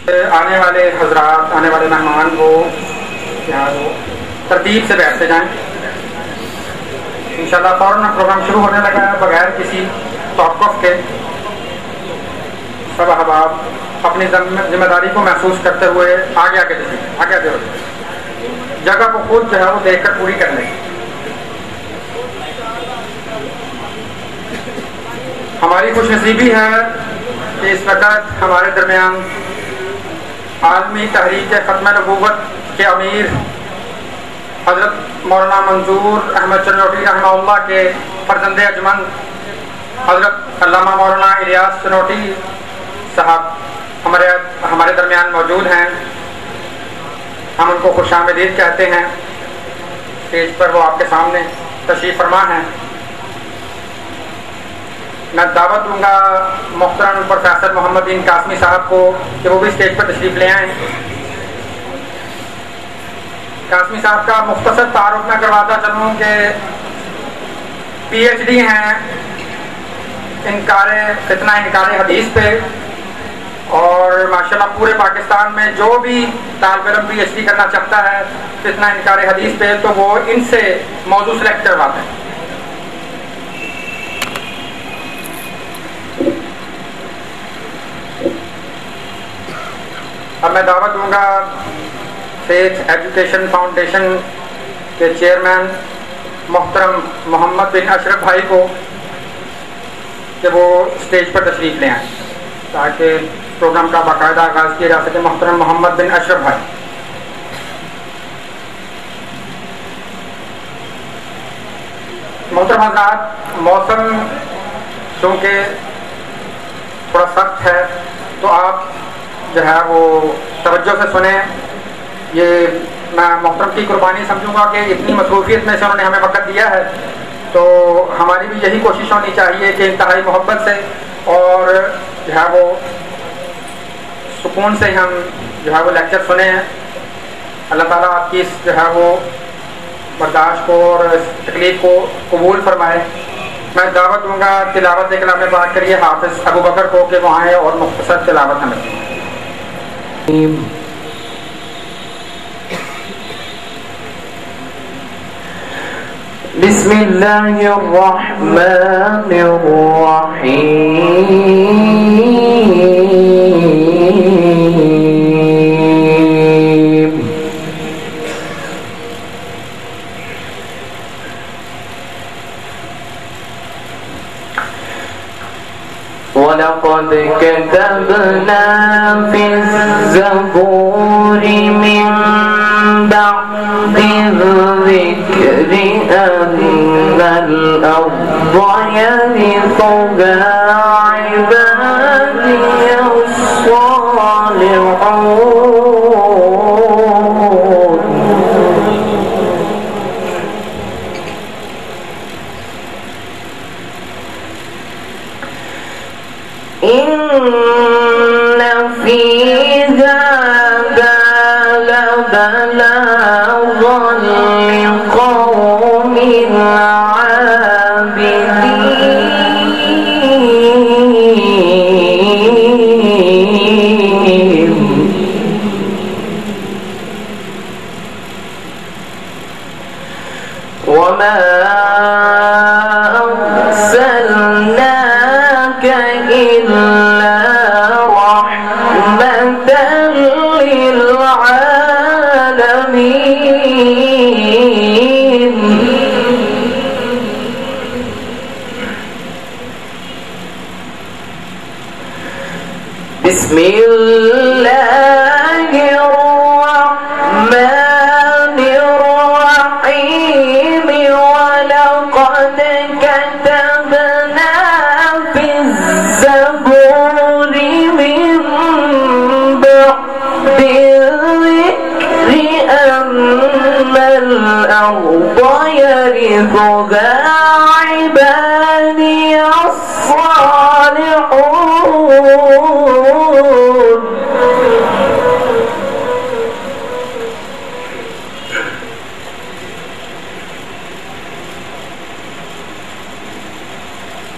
آنے والے حضرات، آنے والے مہمان وہ ترتیب سے بیٹھتے جائیں. انشاءاللہ فوراً پروگرام شروع ہونے لگا ہے بغیر کسی توقف کے. سب احباب اپنی ذمہ داری کو محسوس کرتے ہوئے آگے ہو جگہ کو خود جو ہے وہ دیکھ کر پوری کر لیں. ہماری خوش نصیبی ہے کہ اس وقت ہمارے درمیان عالمی تحریک ختم نبوت کے امیر حضرت مولانا منظور احمد چنوٹی رحمہ اللہ کے فرزند اجمن حضرت علامہ مولانا الیاس چنوٹی صاحب ہمارے درمیان موجود ہیں. ہم ان کو خوش آمدید کہتے ہیں. اسٹیج پر وہ آپ کے سامنے تشریف فرما ہیں. میں دعوت دوں گا محترم پروفیسر محمد دین قاسمی صاحب کو کہ وہ بھی اسٹیج پر تشریف لے آئیں. قاسمی صاحب کا مختصر تعارف میں کرواتا چلوں کہ پی ایچ ڈی ہیں انکار حدیث پہ، اور ماشاءاللہ پورے پاکستان میں جو بھی طالب علم پی ایچ ڈی کرنا چاہتا ہے فتنہ انکار حدیث پہ تو وہ ان سے موضوع سلیکٹ کرواتے ہیں. اب میں دعوت دوں گا فیتھ ایجوکیشن فاؤنڈیشن کے چیئرمین محترم محمد بن اشرف بھائی کو کہ وہ اسٹیج پر تشریف لے آئیں تاکہ پروگرام کا باقاعدہ آغاز کیا جا سکے. محترم محمد بن اشرف بھائی. محترم حضرات، موسم چونکہ تھوڑا سخت ہے تو آپ جو ہے وہ توجہ سے سنیں. یہ میں محترم کی قربانی سمجھوں گا کہ اتنی مصروفیت میں سے انہوں نے ہمیں وقت دیا ہے، تو ہماری بھی یہی کوشش ہونی چاہیے کہ انتہائی محبت سے اور جو ہے وہ سکون سے ہم جو ہے وہ لیکچر سنیں. اللہ تعالیٰ آپ کی اس جو ہے وہ برداشت کو اور اس تکلیف کو قبول فرمائے. میں دعوت دوں گا تلاوت کلام پاک کریے حافظ ابو بکر کو کہ وہ آئیں اور مختصر تلاوت ہمیں. بسم اللہ الرحمن الرحیم. وَلَقَدْ كَتَبْنَا فِي الزَّبُورِ مِن بَعْدِ الذِّكْرِ أَنَّ الْأَرْضَ يَرِثُهَا عِبَادِيَ الصَّالِحُونَ. إِنَّ فِي هَذَا لَبَلَاغًا لِقَوْمٍ عَابِدِينَ. وَمَا أَرْسَلْنَاكَ إِلَّا رَحْمَةً لِلْعَالَمِينَ. بسم اللہ الرحمن الرحیم. وَلَقَدْ كَتَبْنَا فِي الزَّبُورِ مِن بَعْدِ الذِّكْرِ أَنَّ الْأَرْضَ يَرِثُهَا عِبَادِيَ الصَّالِحُونَ.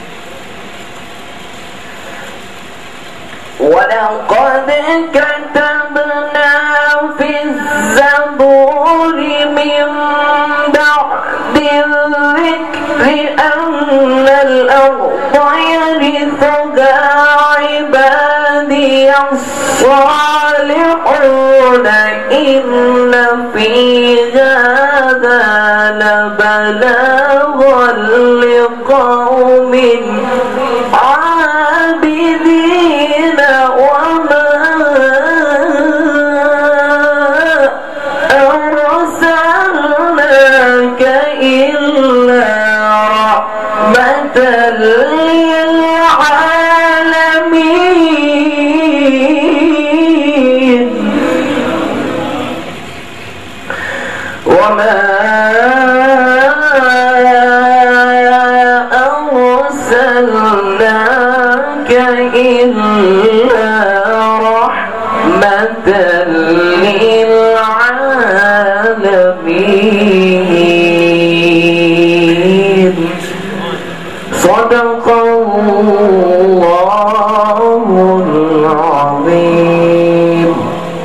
وَلَقَدْ كَتَبْنَا الزبور من بعد الذكر أن الأرض يرثها عبادي الصالحون إن في هذا لبلاغا لقوم عابدين وما أرسلناك إلا رحمة للعالمين وما أرسلناك إلا رحمة للعالمين صدق الله العظيم.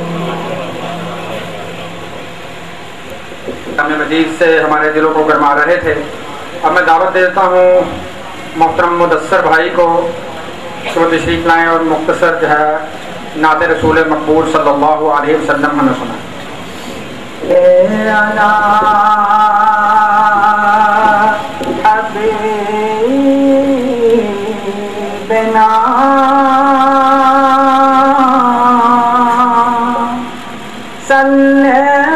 مجید سے ہمارے دلوں کو گرما رہے تھے. اب میں دعوت دیتا ہوں محترم مدثر بھائی کو کہ وہ تشریف لائیں اور مختصر جو ہے نعت رسول مقبول صلی اللہ علیہ وسلم ہمیں سنائیں. حبیبنا صلی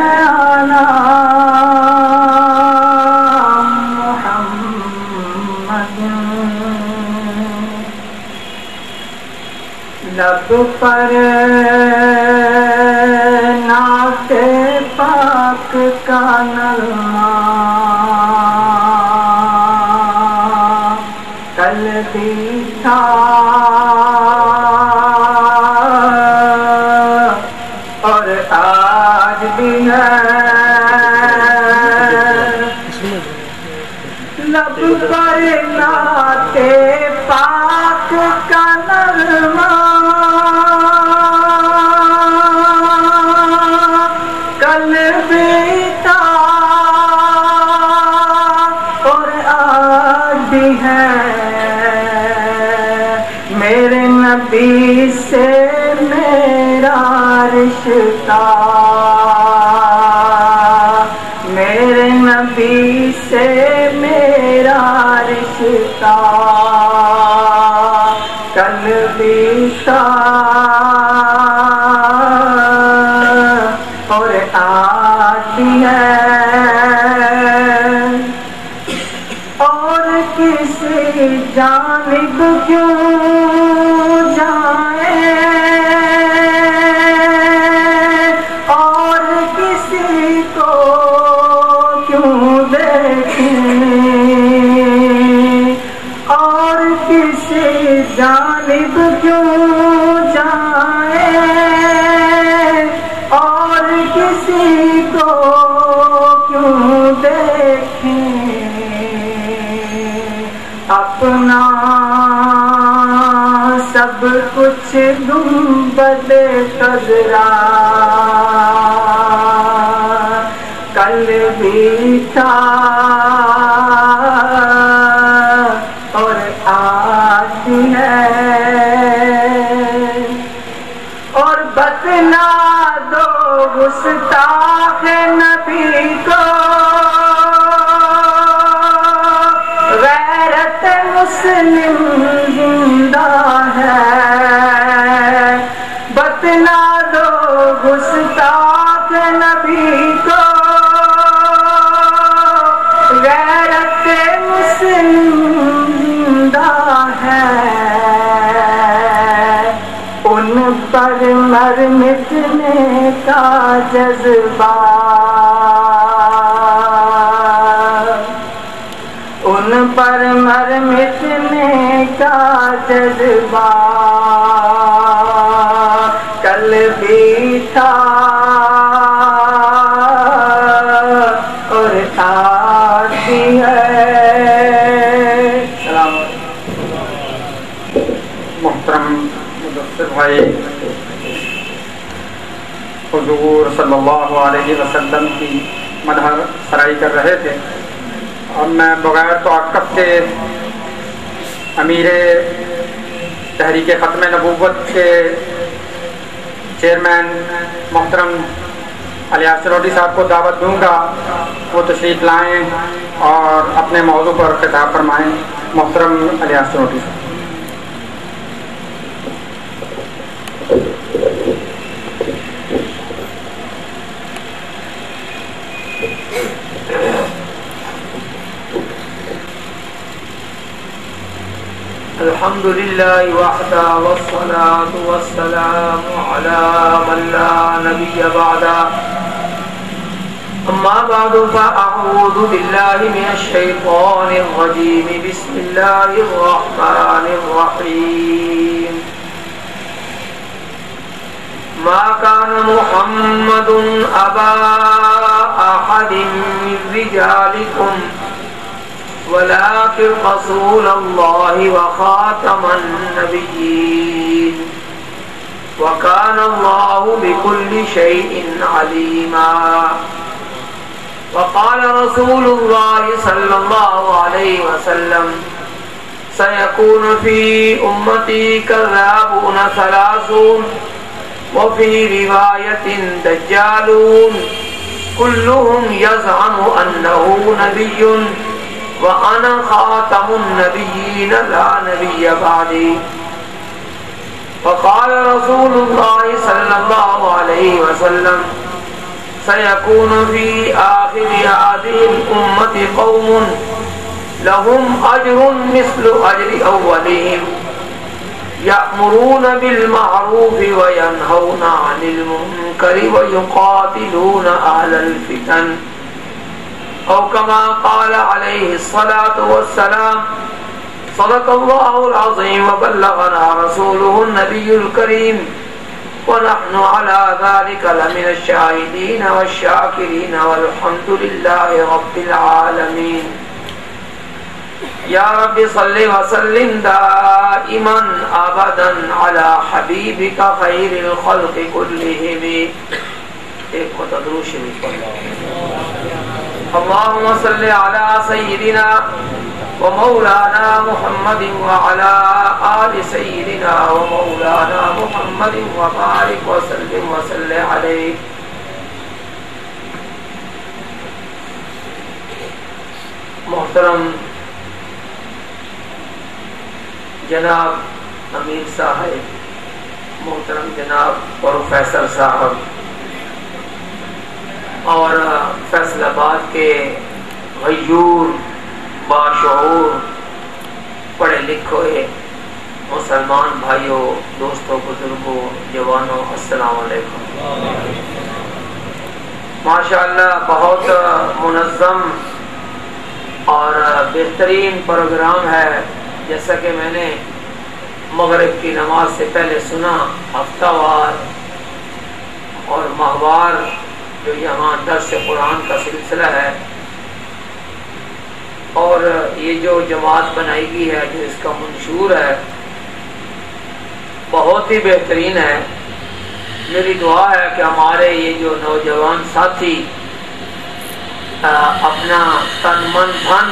لب پر نعت پاک کا نغمہ کل بھی تھا اور آج بھی ہے. لب پر نعت پاک کا نغمہ میرے نبی سے میرا رشتہ میرے نبی سے میرا رشتہ کل بھی تھا اور آج بھی ہے. اور کسی جانب کیوں جائیں اور کسی کو کیوں دیکھیں اور کسی جانب کیوں جائیں اور کسی کو کیوں دیکھیں. اپنا سب کچھ گنبد خضرا کل بھی تھا اور آج بھی ہے. اور بتلا دو گستاخ نبی کو غیرت مسلم زندہ ہے. بتلا دو گستاخ نبی کو غیرت مسلم زندہ ہے. ان پر مر مٹنے کا جذبہ ان پر مر مٹنے کا جذبہ کل بھی تھا اور آج بھی ہے. محترم مدثر بھائی، حضور حضور صلی اللہ علیہ وسلم کی مدح سرائی کر رہے تھے، اور میں بغیر توقف کے امیر تحریک ختم نبوت کے چیئرمین محترم الیاس چنوٹی صاحب کو دعوت دوں گا، وہ تشریف لائیں اور اپنے موضوع پر خطاب فرمائیں۔ محترم الیاس چنوٹی صاحب۔ الحمد لله وحده والصلاة والسلام على من لا نبي بعده، أما بعد فأعوذ بالله من الشيطان الرجيم، بسم الله الرحمن الرحيم. ما كان محمد أبا أحد من رجالكم ولكن رسول الله وخاتم النبيين وكان الله بكل شيء عليما. وقال رسول الله صلى الله عليه وسلم: سيكون في أمتي كذابون ثلاثون، وفي رواية دجالون، كلهم يزعم أنه نبي وأنا خاتم النبيين لا نبي بعدي. وقال رسول الله صلى الله عليه وسلم: سيكون في آخر هذه الأمة قوم لهم أجر مثل أجر أولهم، يأمرون بالمعروف وينهون عن المنكر ويقاتلون أهل الفتن، أو كما قال عليه الصلاة والسلام: صدق الله العظيم وبلغنا رسوله النبي الكريم، ونحن على ذلك لمن الشاهدين والشاكرين، والحمد لله رب العالمين. يا رب صل وسلم دائما أبدا على حبيبك خير الخلق كلهم. ایک متدروش اللهم صل على سيدنا ومولانا محمد وعلى آل سيدنا ومولانا محمد وبارك وسلم وسلم عليه. محترم جناب امیر صاحب، محترم جناب پروفیسر صاحب، اور فیصل آباد کے غیور باشعور پڑھے لکھے مسلمان بھائیوں، دوستوں، بزرگوں، جوانوں، السلام علیکم. ماشاءاللہ بہت منظم اور بہترین پروگرام ہے. جیسا کہ میں نے مغرب کی نماز سے پہلے سنا، ہفتہ وار اور ماہوار جو یہاں درس قرآن کا سلسلہ ہے، اور یہ جو جماعت بنائی گئی ہے، جو اس کا منشور ہے، بہت ہی بہترین ہے. میری دعا ہے کہ ہمارے یہ جو نوجوان ساتھی اپنا تن من دھن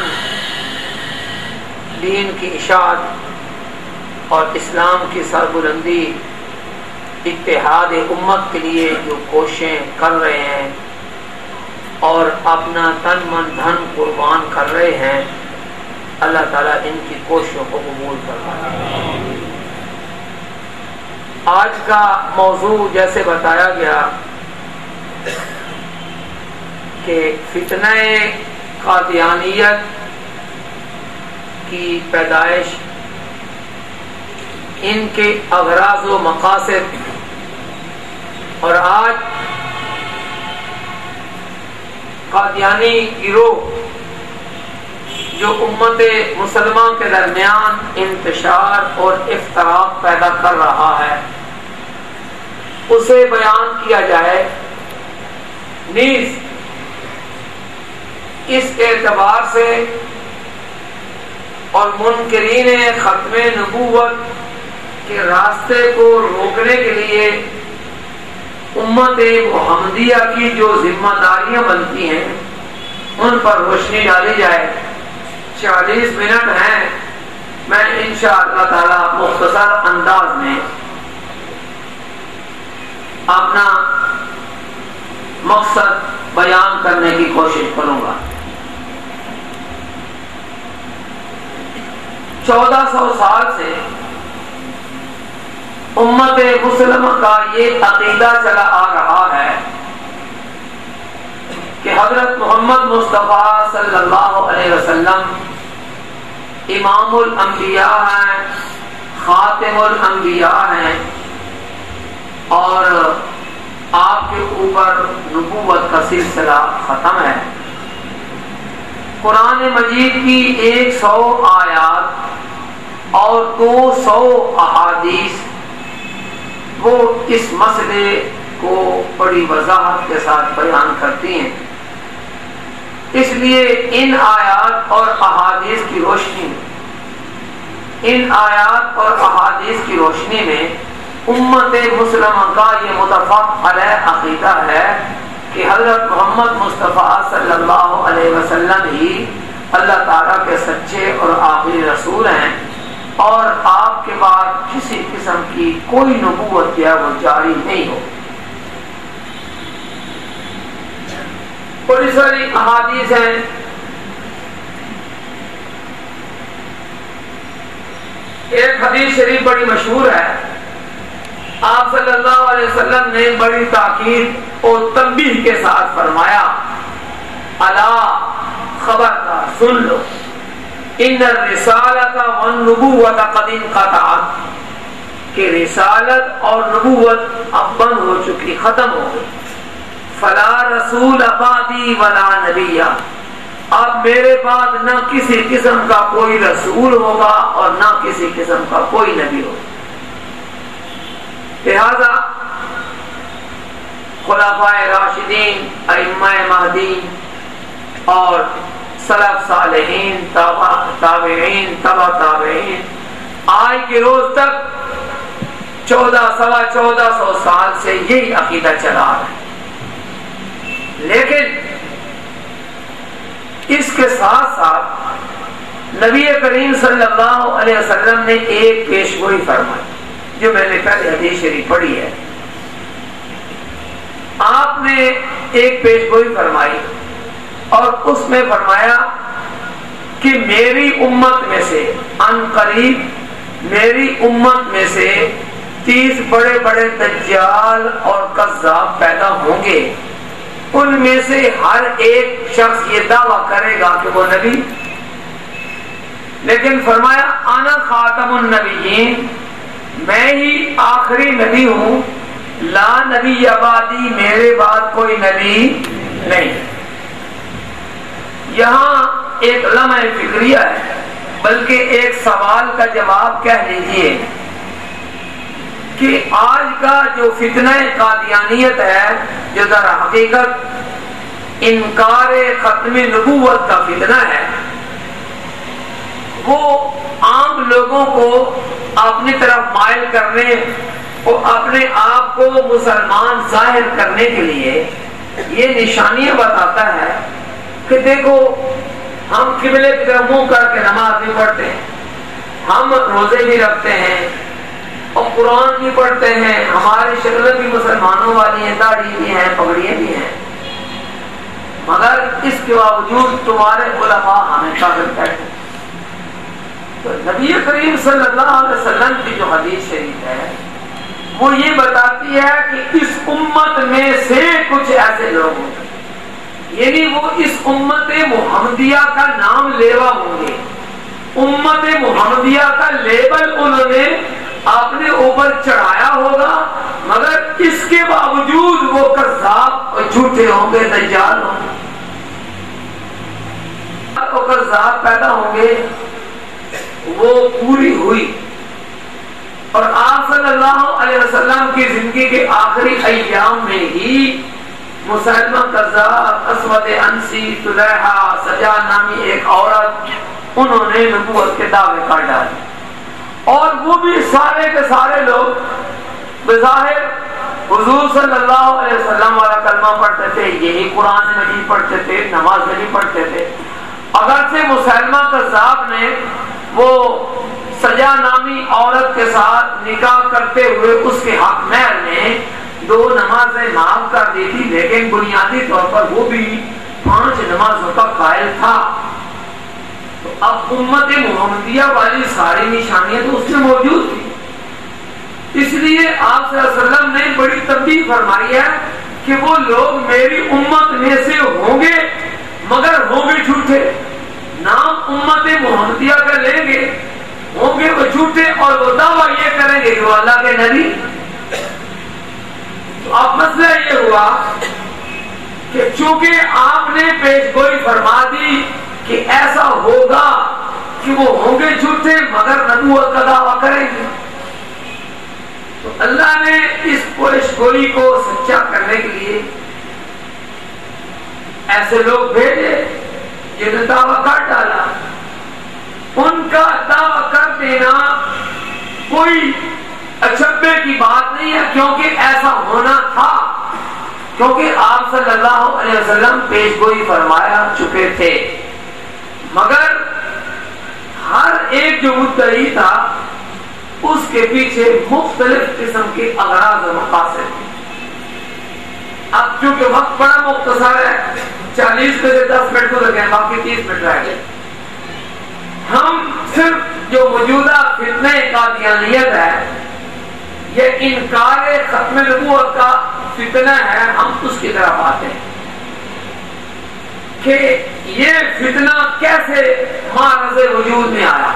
دین کی اشاعت اور اسلام کی سربلندی، اتحاد امت کے لیے جو کوششیں کر رہے ہیں اور اپنا تن من دھن قربان کر رہے ہیں، اللہ تعالیٰ ان کی کوششوں کو قبول فرمائے. آج کا موضوع جیسے بتایا گیا کہ فتنہ قادیانیت کی پیدائش، ان کے اغراض و مقاصد، اور آج قادیانی گروہ جو امت مسلمہ کے درمیان انتشار اور افتراق پیدا کر رہا ہے، اسے بیان کیا جائے. نیز اس اعتبار سے اور منکرین ختم نبوت کے راستے کو روکنے کے لیے امت محمدیہ کی جو ذمہ داریاں بنتی ہیں ان پر روشنی ڈالی جائے۔ 40 منٹ ہیں، میں انشاءاللہ تعالی مختصر انداز میں اپنا مقصد بیان کرنے کی کوشش کروں گا۔ 1400 سال سے امت مسلمہ کا یہ عقیدہ چلا آ رہا ہے کہ حضرت محمد مصطفیٰ صلی اللہ علیہ وسلم امام الانبیاء ہیں، خاتم الانبیاء ہیں، اور آپ کے اوپر نبوت کا سلسلہ ختم ہے۔ قرآن مجید کی 100 آیات اور 200 احادیث وہ اس مسئلے کو بڑی وضاحت کے ساتھ بیان کرتی ہیں۔ اس لیے ان آیات اور احادیث کی روشنی میں امت مسلمہ کا یہ متفق علیہ عقیدہ ہے کہ حضرت محمد مصطفیٰ صلی اللہ علیہ وسلم ہی اللہ تعالیٰ کے سچے اور آخری رسول ہیں، اور آپ کے بعد کسی قسم کی کوئی نبوت یا وہ جاری نہیں ہو۔ بڑی ساری احادیث ہیں، ایک حدیث شریف بڑی مشہور ہے، آپ صلی اللہ علیہ وسلم نے بڑی تاکید اور تنبیہ کے ساتھ فرمایا، الا خبردار سن لو، ان الرسالۃ والنبوۃ قد انقطعت، کہ رسالت اور نبوت اب بند ہو چکی، ختم ہو گئی۔ فلا رسول بعدی ولا نبی، اب میرے بعد نہ کسی قسم کا کوئی رسول ہوگا اور نہ کسی قسم کا کوئی نبی ہوگا۔ لہذا خلفائے راشدین، ائمہ مہدیین اور سلف صالحین، تابعین، تبع تابعین، آج کے روز تک 1400 سال سے یہی عقیدہ چلا رہا ہے۔ لیکن اس کے ساتھ ساتھ نبی کریم صلی اللہ علیہ وسلم نے ایک پیشگوئی فرمائی، جو میں نے پہلے حدیث شریف پڑھی ہے۔ آپ نے ایک پیشگوئی فرمائی اور اس میں فرمایا کہ میری امت میں سے ان قریب میری امت میں سے 30 بڑے بڑے دجال اور کذاب پیدا ہوں گے، ان میں سے ہر ایک شخص یہ دعویٰ کرے گا کہ وہ نبی، لیکن فرمایا انا خاتم النبیین، میں ہی آخری نبی ہوں، لا نبی بعدی، میرے بعد کوئی نبی نہیں۔ یہاں ایک لمحہ فکریہ ہے، بلکہ ایک سوال کا جواب کہہ لیجئے کہ آج کا جو فتنہ قادیانیت ہے، جو در حقیقت انکار ختم نبوت کا فتنہ ہے، وہ عام لوگوں کو اپنی طرف مائل کرنے اور اپنے آپ کو مسلمان ظاہر کرنے کے لیے یہ نشانیاں بتاتا ہے کہ دیکھو ہم قبلے کی طرف منہ کر کے نماز بھی پڑھتے ہیں، ہم روزے بھی رکھتے ہیں اور قرآن بھی پڑھتے ہیں، ہماری شکلیں بھی مسلمانوں والی ہیں، داڑھی بھی ہیں، پگڑیاں بھی ہیں، مگر اس کے باوجود تمہارے علماء ہمیں کافر کہتے ہیں۔ تو نبی کریم صلی اللہ علیہ وسلم کی جو حدیث شریف ہے وہ یہ بتاتی ہے کہ اس امت میں سے کچھ ایسے لوگ ہوتے ہیں، یعنی وہ اس امت محمدیہ کا نام لیوا ہوں گے، امت محمدیہ کا لیبل انہوں نے اپنے اوپر چڑھایا ہوگا، مگر اس کے باوجود وہ کذاب اور جھوٹے ہوں گے، دجال ہوں گے، اور کذاب پیدا ہوں گے۔ وہ پوری ہوئی، اور آپ صلی اللہ علیہ وسلم کی زندگی کے آخری ایام میں ہی مسلمہ کذاب، اسود انسی، طلیحہ سجا نامی ایک عورت، انہوں نے نبوت کے دعوے کر ڈالے، اور وہ بھی سارے کے سارے لوگ بظاہر حضور صلی اللہ علیہ وسلم والا کلمہ پڑھتے تھے، یہی قرآن مجید پڑھتے تھے، نماز نہیں پڑھتے تھے۔ اگرچہ مسلمہ کذاب نے وہ سجا نامی عورت کے ساتھ نکاح کرتے ہوئے اس کے حق مہر میں 2 نمازیں معاف کر دی تھی، لیکن بنیادی طور پر وہ بھی 5 نمازوں کا قائل تھا۔ تو اب امت محمدیہ والی ساری نشانیاں تو اس میں موجود تھی، اس لیے آپ صلی اللہ علیہ وسلم نے بڑی تنبیہ فرمائی ہے کہ وہ لوگ میری امت میں سے ہوں گے مگر ہوں گے جھوٹے، نام امت محمدیہ کا لیں گے، ہوں گے وہ جھوٹے، اور وہ دعویٰ یہ کریں گے کہ وہ اللہ کے نبی۔ تو اب مسئلہ یہ ہوا کہ چونکہ آپ نے پیش گوئی فرما دی کہ ایسا ہوگا کہ وہ ہوں گے جھوٹے مگر نبوت کا دعویٰ کریں گے، تو اللہ نے اس پیش گوئی کو سچا کرنے کے لیے ایسے لوگ بھیجے جنہیں دعویٰ کر ڈالا۔ ان کا دعویٰ کر دینا کوئی اچھبے کی بات نہیں ہے، کیونکہ ایسا ہونا تھا، کیونکہ آپ صلی اللہ علیہ وسلم پیش گوئی فرمایا چکے تھے، مگر ہر ایک جو مدعی تھا اس کے پیچھے مختلف قسم کے اغراض و مقاصد تھے۔ اب چونکہ وقت بڑا مختصر ہے، 40 میں سے 10 منٹ تو لگے، باقی 30 منٹ رہ گئے، ہم صرف جو موجودہ فتنہ قادیانیت ہے، یہ انکار ختم نبوت کا فتنہ ہے، ہم اس کی طرف آتے ہیں کہ یہ فتنہ کیسے معرض وجود میں آیا۔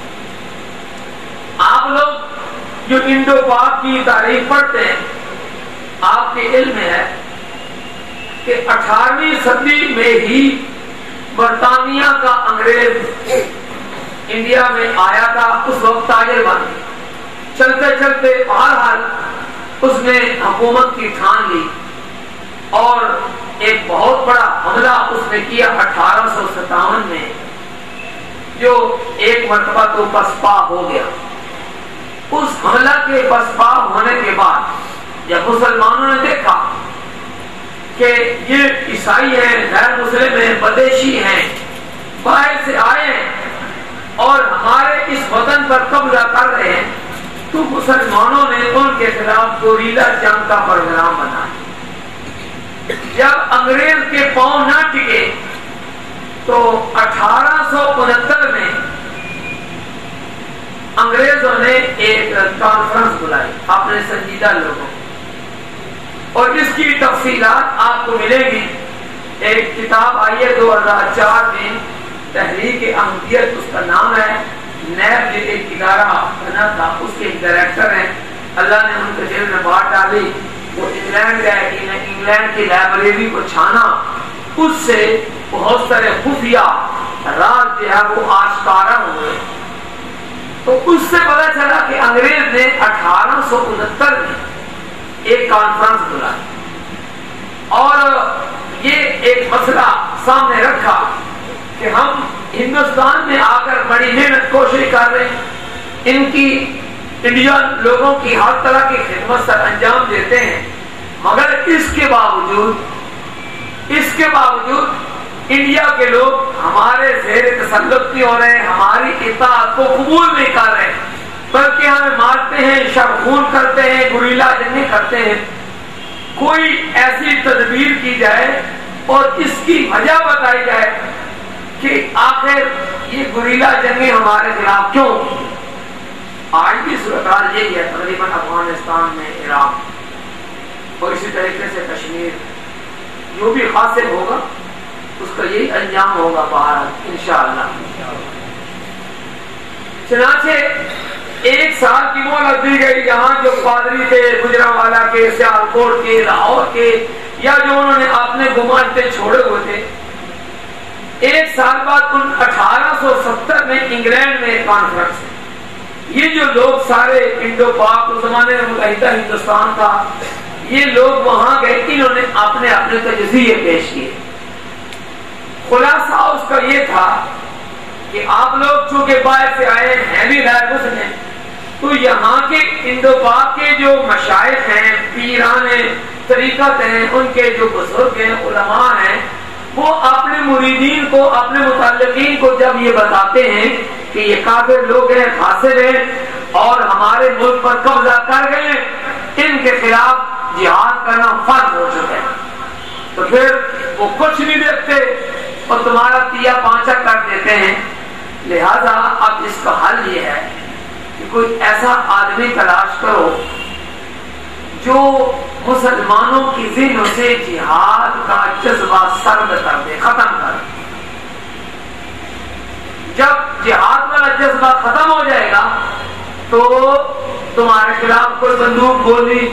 آپ لوگ جو انڈو پاک کی تاریخ پڑھتے ہیں، آپ کے علم میں ہے کہ 18ویں صدی میں ہی برطانیہ کا انگریز انڈیا میں آیا تھا، اس وقت تاجر بن گیا، چلتے چلتے بہرحال اس نے حکومت کی ٹھان لی اور ایک بہت بڑا حملہ اس نے کیا 1857 میں، جو ایک مرتبہ تو پسپا ہو گیا۔ اس حملہ کے پسپا ہونے کے بعد جب مسلمانوں نے دیکھا کہ یہ عیسائی ہیں، غیر مسلم ہیں، بدیشی ہیں، باہر سے آئے ہیں اور ہمارے اس وطن پر قبضہ کر رہے ہیں، تو مسلمانوں نے ان کے خلاف گوریلا جنگ کا پروگرام بنایا۔ جب انگریز کے پاؤں نہ ٹکے تو 1869 میں انگریزوں نے ایک کانفرنس بلائی اپنے سنجیدہ لوگوں، اور اس کی تفصیلات آپ کو ملے گی۔ ایک کتاب آئی ہے 2004 میں، تحریک احمدیت اس کا نام ہے، نیب جو ایک ادارہ بنا تھا، اس کے ڈائریکٹر ہیں، اللہ نے ان کے دل میں بات ڈالی، وہ انگلینڈ گئے، انگلینڈ کی لائبریری کو چھانا، اس سے بہت سارے خفیہ راز جو ہے وہ آشکارا ہوئے، تو اس سے پتا چلا کہ انگریز نے 1869 میں ایک کانفرنس بلائی اور یہ ایک مسئلہ سامنے رکھا کہ ہم ہندوستان میں آ کر بڑی محنت کوشش کر رہے ہیں، ان کی انڈین لوگوں کی ہر طرح کی خدمت سر انجام دیتے ہیں، مگر اس کے باوجود انڈیا کے لوگ ہمارے زیر تسلط نہیں ہو رہے ہیں، ہماری اطاعت کو قبول نہیں کر رہے، بلکہ ہمیں مارتے ہیں، شرخون کرتے ہیں، گوریلا جنگیں کرتے ہیں۔ کوئی ایسی تدبیر کی جائے اور اس کی وجہ بتائی جائے کہ آخر یہ گوریلا جنگیں ہمارے خلاف کیوں؟ آج بھی صورتحال یہی ہے تقریباً افغانستان میں، عراق اور اسی طریقے سے کشمیر، جو بھی حاصل ہوگا اس کا یہی انجام ہوگا بہرحال انشاءاللہ۔ چنانچہ 1 سال کی مہلت دی گئی، جہاں جو پادری تھے گجرانوالہ کے، سیالکوٹ کے، لاہور کے، یا جو انہوں نے اپنے گماشتے چھوڑے ہوئے تھے، 1 سال بعد 1870 میں انگلینڈ میں کانفرنس، یہ جو لوگ سارے انڈو پاک اس زمانے میں متحدہ ہندوستان تھا، یہ لوگ وہاں گئے، انہوں نے اپنے تجزیے پیش کیے۔ خلاصہ اس کا یہ تھا کہ آپ لوگ چونکہ باہر سے آئے ہیں بھی غیر مسلم، تو یہاں کے ہندو پاک کے جو مشائخ ہیں، پیران طریقت ہیں، ان کے جو بزرگ ہیں، علماء ہیں، وہ اپنے مریدین کو، اپنے متعلقین کو جب یہ بتاتے ہیں کہ یہ کافر لوگ ہیں، فاسق ہیں اور ہمارے ملک پر قبضہ کر گئے ہیں، ان کے خلاف جہاد کرنا فرض ہو چکا ہے، تو پھر وہ کچھ نہیں دیکھتے اور تمہارا تیا پانچا کر دیتے ہیں۔ لہذا اب اس کا حل یہ ہے کہ کوئی ایسا آدمی تلاش کرو جو مسلمانوں کی ذہنوں سے جہاد کا جذبہ سرد کر دے، ختم کر دے۔ جب جہاد والا جذبہ ختم ہو جائے گا تو تمہارے خلاف کوئی بندوق گولی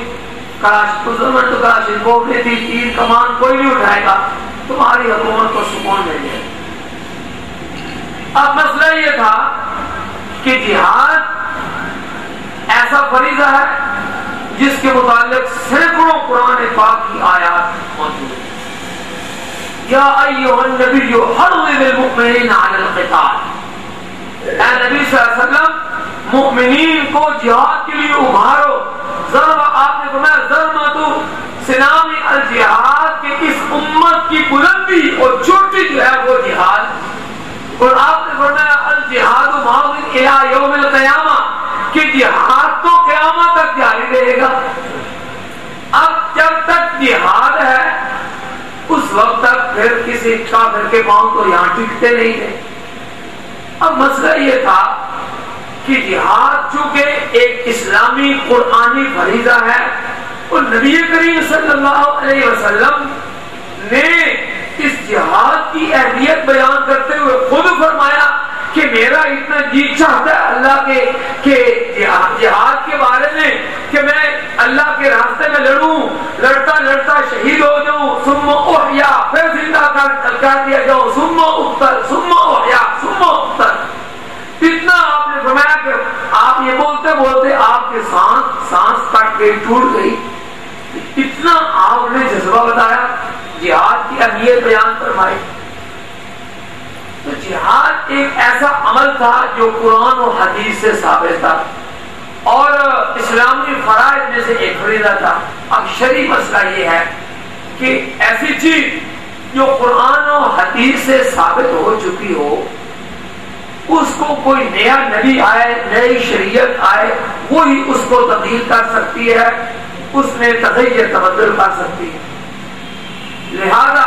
کلاشن کوف تھی، تیر کمان کوئی نہیں اٹھائے گا، تمہاری حکومت کو سکون مل جائے گا۔ اب مسئلہ یہ تھا کہ جہاد ایسا فریضہ ہے جس کے متعلق سینکڑوں قرآن پاک کی آیات موجود ہیں۔ یا ایھا النبی حرض المؤمنین علی القتال، اے نبی صلی اللہ علیہ وسلم مؤمنین کو جہاد کے لیے ابھارو۔ ضرب، آپ نے فرمایا ضربۃ سنام الجہاد، کہ اس امت کی بلندی اور چوٹی جو ہے وہ جہاد، اور آپ نے فرمایا الجہاد ماض الی یوم القیامہ، کہ جہاد تو قیامت تک جاری رہے گا۔ اب جب تک جہاد ہے اس وقت تک پھر کسی کافر کے پاؤں تو یہاں ٹکتے نہیں تھے۔ اب مسئلہ یہ تھا کہ جہاد چونکہ ایک اسلامی قرآنی فریضہ ہے اور نبی کریم صلی اللہ علیہ وسلم نے اس جہاد کی اہمیت بیان کرتے ہوئے خود فرمایا کہ میرا اتنا جی چاہتا ہے اللہ کے کہ جہاد کے بارے میں کہ میں اللہ کے راستے میں لڑوں، لڑتا لڑتا شہید ہو جاؤں، ثم احیا، پھر زندہ کر دیا جاؤں، ثم اقتل، ثم احیا، ثم اقتل۔ اتنا آپ نے فرمایا کہ آپ یہ بولتے بولتے آپ کے سانس کٹ گئی، ٹوٹ گئی۔ اتنا آپ نے جذبہ بتایا، جہاد کی اہمیت بیان فرمائی۔ تو جہاد ایک ایسا عمل تھا جو قرآن و حدیث سے ثابت تھا اور اسلامی فرائض میں سے ایک فریضہ تھا۔ اب شرعی مسئلہ یہ ہے کہ ایسی چیز جو قرآن و حدیث سے ثابت ہو چکی ہو، اس کو کوئی نیا نبی آئے، نئی شریعت آئے، وہی اس کو تبدیل کر سکتی ہے، اس میں تغیر تبدل کر سکتی ہے۔ لہذا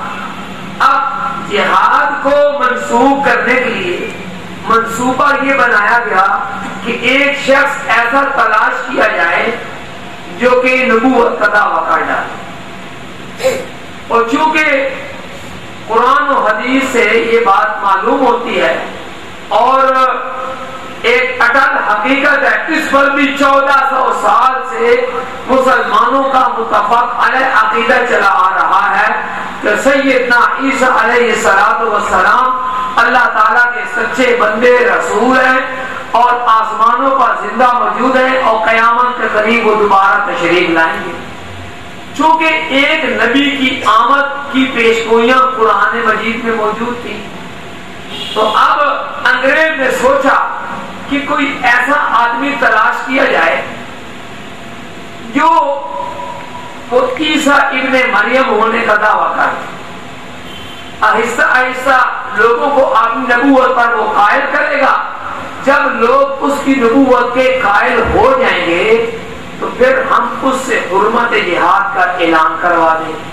اب جہاد کو منسوخ کرنے کے لیے منصوبہ یہ بنایا گیا کہ ایک شخص ایسا تلاش کیا جائے جو کہ نبوت کا دعویٰ کر ڈالے، اور چونکہ قرآن و حدیث سے یہ بات معلوم ہوتی ہے اور ایک اٹل حقیقت ہے، اس پر بھی 1400 سال سے مسلمانوں کا متفق علیہ عقیدہ چلا آ رہا ہے کہ سیدنا عیسیٰ علیہ السلام اللہ تعالیٰ کے سچے بندے رسول ہیں اور آسمانوں پر زندہ موجود ہیں اور قیامت کے قریب وہ دوبارہ تشریف لائیں گے۔ چونکہ ایک نبی کی آمد کی پیشگوئیاں قرآن مجید میں موجود تھی، تو اب انگریز نے سوچا کہ کوئی ایسا آدمی تلاش کیا جائے جو وہ عیسیٰ ابن مریم ہونے کا دعویٰ کرے، آہستہ آہستہ لوگوں کو اپنی نبوت پر وہ قائل کرے گا۔ جب لوگ اس کی نبوت کے قائل ہو جائیں گے تو پھر ہم اس سے حرمت جہاد کا اعلان کروا دیں گے۔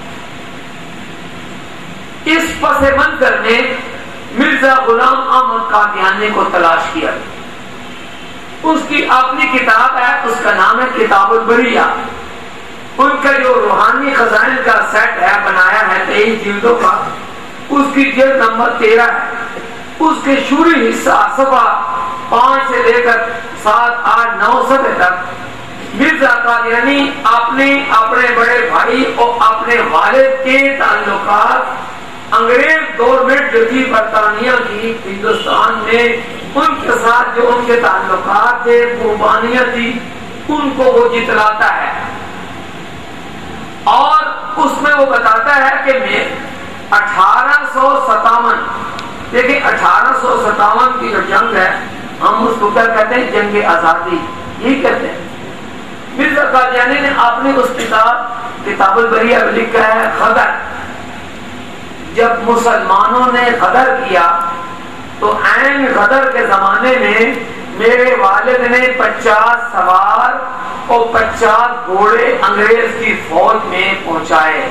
اس پس منظر میں مرزا غلام احمد قادیانی کو تلاش کیا، اس کی اپنی کتاب ہے، اس کا نام ہے کتاب البریہ۔ ان کا جو روحانی خزائن کا سیٹ ہے بنایا ہے 23 جلدوں کا، اس کی جلد نمبر 13 ہے۔ اس کے شروعی حصہ صفحہ 5 سے لے کر 7، 8، 9 صفحے تک مرزا قادیانی اپنے بڑے بھائی اور اپنے والد کے تعلقات انگریز گورنمنٹ جو تھی برطانیہ کی ہندوستان میں، ان کے ساتھ جو ان کے تعلقات تھے، قربانیاں تھی، ان کو وہ جتلاتا ہے اور اس میں وہ بتاتا ہے کہ میں 1857 دیکھیں 1857 کی جو جنگ ہے ہم اس کو کیا کہتے ہیں؟ جنگ آزادی، یہی کہتے ہیں۔ مرزا قادیانی نے اپنی اس کتاب البریہ میں لکھا ہے غدر، جب مسلمانوں نے غدر کیا تو عین غدر کے زمانے میں میرے والد نے 50 سوار اور 50 گھوڑے انگریز کی فوج میں پہنچائے،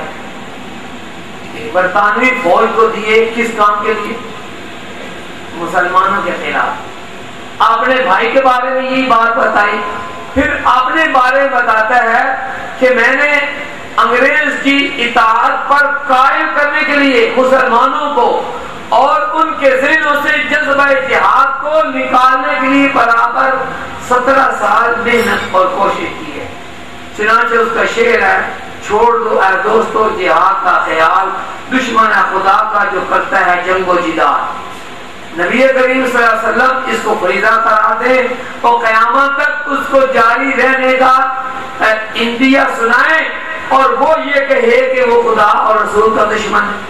برطانوی فوج کو دیے، کس کام کے لیے؟ مسلمانوں کے خلاف۔ اپنے بھائی کے بارے میں یہی بات بتائی، پھر اپنے بارے میں بتاتا ہے کہ میں نے انگریز کی اطاعت پر قائم کرنے کے لیے مسلمانوں کو اور ان کے ذہنوں سے جذبہ جہاد کو نکالنے کے لیے برابر 17 سال محنت اور کوشش کی ہے۔ چنانچہ اس کا شعر ہے، چھوڑ دو اے دوستو جہاد کا خیال، دشمن خدا کا جو کرتا ہے جنگ و جدال۔ نبی کریم صلی اللہ علیہ وسلم اس کو فریضہ قرار دے اور قیامت تک اس کو جاری رہنے کا انڈیا سنائے، اور وہ یہ کہے کہ وہ خدا اور رسول کا دشمن ہے۔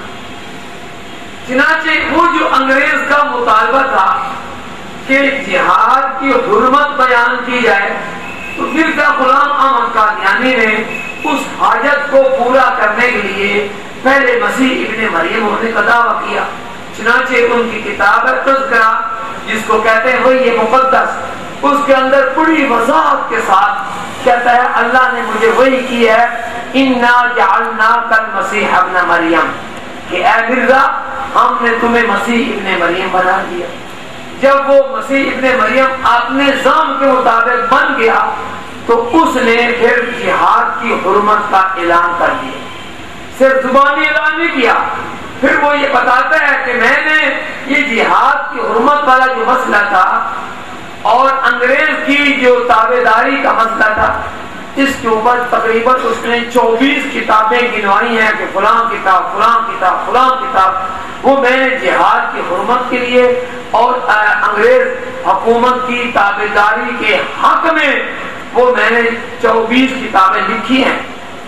چنانچہ وہ جو انگریز کا مطالبہ تھا کہ جہاد کی حرمت بیان کی جائے، تو مرزا غلام احمد قادیانی نے اس حاجت کو پورا کرنے کے لیے پہلے مسیح ابن مریم ہونے کا دعویٰ کیا۔ چنانچہ ان کی کتاب ہے تذکرہ، جس کو کہتے ہیں وہی مقدس، اس کے اندر بڑی وضاحت کے ساتھ کہتا ہے اللہ نے مجھے وحی کی ہے، انا جعلناک المسیح ابن مریم، کہ اے مرزا ہم نے تمہیں مسیح ابن مریم بنا دیا۔ جب وہ مسیح ابن مریم اپنے ذات کے مطابق بن گیا تو اس نے پھر جہاد کی حرمت کا اعلان کر دیا، صرف زبانی اعلان نہیں کیا، پھر وہ یہ بتاتا ہے کہ میں نے یہ جہاد کی حرمت والا جو مسئلہ تھا اور انگریز کی جو تابعداری کا مسئلہ تھا، اس کے اوپر تقریباً اس نے 24 کتابیں گنوائی ہیں کہ فلاں کتاب فلاں کتاب فلاں کتاب، وہ میں نے جہاد کی حرمت کے لیے اور انگریز حکومت کی تابعداری کے حق میں وہ میں نے 24 کتابیں لکھی ہیں۔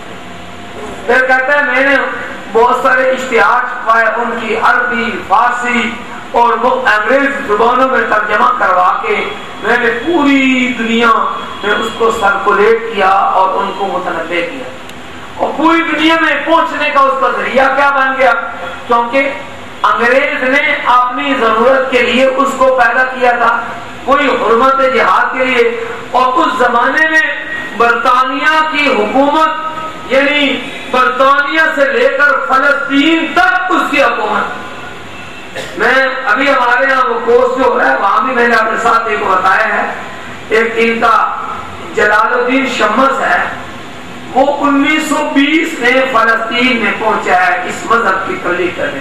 پھر کہتا ہے میں نے بہت سارے اشتہار چھپائے، ان کی عربی، فارسی اور وہ انگریز زبانوں میں ترجمہ کروا کے میں نے پوری دنیا میں اس کو سرکولیٹ کیا اور ان کو متنبع کیا، اور پوری دنیا میں پہنچنے کا اس کا ذریعہ کیا بن گیا، کیونکہ انگریز نے اپنی ضرورت کے لیے اس کو پیدا کیا تھا، کوئی حرمت جہاد کے لیے، اور اس زمانے میں برطانیہ کی حکومت یعنی برطانیہ سے لے کر فلسطین تک اس کی حکومت۔ میں ابھی ہمارے یہاں وہ کورس جو ہو رہا ہے وہاں بھی میں نے اپنے ساتھ ایک بتایا ہے، ایک ان کا جلال الدین شمس ہے، وہ 1920 میں فلسطین میں پہنچا ہے اس مذہب کی تبلیغ کرنے۔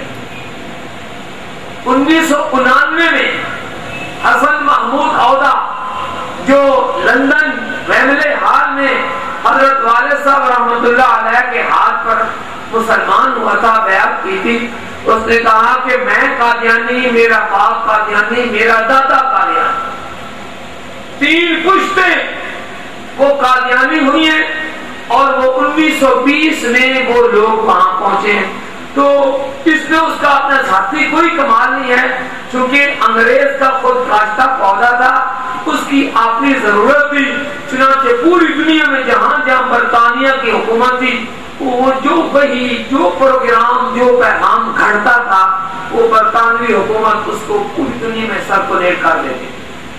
1999 میں حسن محمود عودہ جو لندن ویملے ہال میں حضرت والد صاحب رحمۃ اللہ علیہ کے ہاتھ پر مسلمان ہوا تھا، بیعت کی تھی، اس نے کہا کہ میں قادیانی، میرا باپ قادیانی، میرا دادا قادیانی، 3 پشتیں وہ قادیانی ہوئی ہیں، اور وہ 1920 میں وہ لوگ وہاں پہنچے ہیں۔ تو اس میں اس کا اپنا ذاتی کوئی کمال نہیں ہے، چونکہ انگریز کا خود کاشتہ پودا تھا، اس کی اپنی ضرورت تھی، چنانچہ پوری دنیا میں جہاں جہاں برطانیہ کی حکومت تھی وہ جو وہی جو پروگرام جو پیغام گھڑتا تھا وہ برطانوی حکومت اس کو پوری دنیا میں سرکولیٹ کر دیتی۔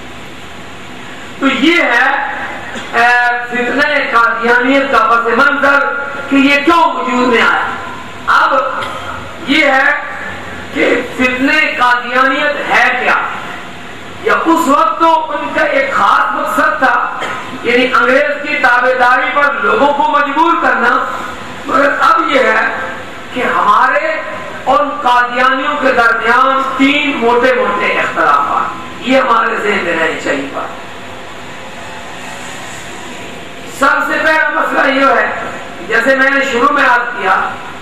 تو یہ ہے فتنہ قادیانیت کا پس منظر کہ یہ کیوں وجود میں آیا۔ اب یہ ہے کہ فتنہ قادیانیت ہے کیا، یا اس وقت تو ان کا ایک خاص مقصد تھا، یعنی انگریز کی تابعداری پر لوگوں کو مجبور کرنا، مگر اب یہ ہے کہ ہمارے اور قادیانیوں کے درمیان 3 موٹے موٹے اختلافات، یہ ہمارے ذہن میں رہنی چاہیے بات۔ سب سے پہلا مسئلہ یہ ہے، جیسے میں نے شروع میں عرض کیا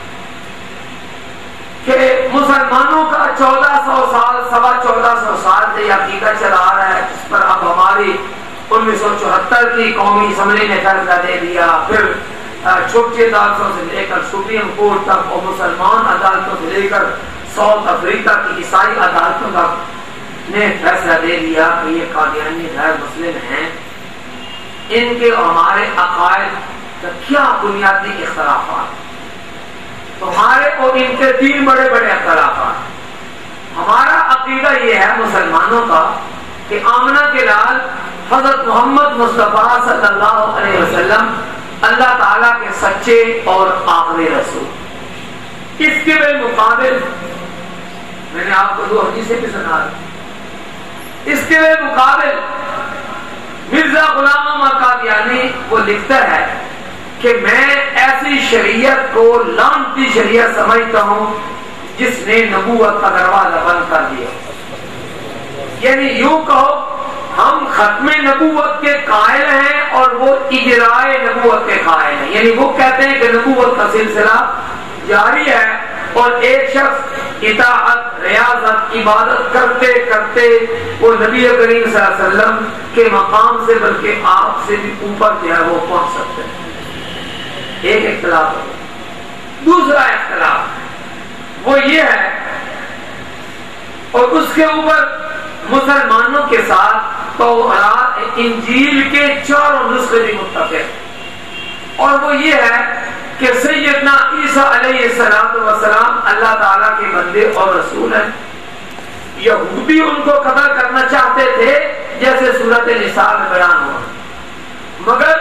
کہ مسلمانوں کا 1400 سال 1450 سال سے یہ عقیدہ چلا آ رہا ہے، جس پر اب ہماری 1974 کی قومی اسمبلی نے فیصلہ دے دیا، پھر چھوٹی عدالتوں سے لے کر سپریم کورٹ تک اور مسلمان عدالتوں سے لے کر ساؤتھ افریقہ کی عیسائی عدالتوں تک، نے فیصلہ دے دیا کہ یہ قادیانی غیر مسلم ہیں، ان کے اور ہمارے عقائد کا کیا بنیادی اختلافات، تمہارے اور ان کے 3 بڑے بڑے اختلافات۔ ہمارا عقیدہ یہ ہے مسلمانوں کا کہ آمنہ کے لال حضرت محمد مصطفیٰ صلی اللہ علیہ وسلم اللہ تعالیٰ کے سچے اور آخری رسول۔ اس کے بالمقابل میں نے آپ کو 2 حدیثیں بھی سنا دی، اس کے بالمقابل مرزا غلام احمد قادیانی وہ لکھتا ہے کہ میں ایسی شریعت کو لعنتی شریعت سمجھتا ہوں جس نے نبوت کا دروازہ بند کر دیا۔ یعنی یوں کہو ہم ختم نبوت کے قائل ہیں اور وہ اجرائے نبوت کے قائل ہیں، یعنی وہ کہتے ہیں کہ نبوت کا سلسلہ جاری ہے اور ایک شخص اطاعت ریاضت عبادت کرتے کرتے وہ نبی کریم صلی اللہ علیہ وسلم کے مقام سے بلکہ آپ سے بھی اوپر جو ہے وہ پہنچ سکتے ہیں۔ ایک اختلاف ہے۔ دوسرا اختلاف وہ یہ ہے، اور اس کے اوپر مسلمانوں کے ساتھ توراۃ انجیل کے 4 نسخے بھی متفق، اور وہ یہ ہے کہ سیدنا عیسیٰ علیہ السلام اللہ تعالیٰ کے بندے اور رسول ہیں۔ یہودی ان کو قتل کرنا چاہتے تھے جیسے سورۃ نساء میں بیان ہوا، مگر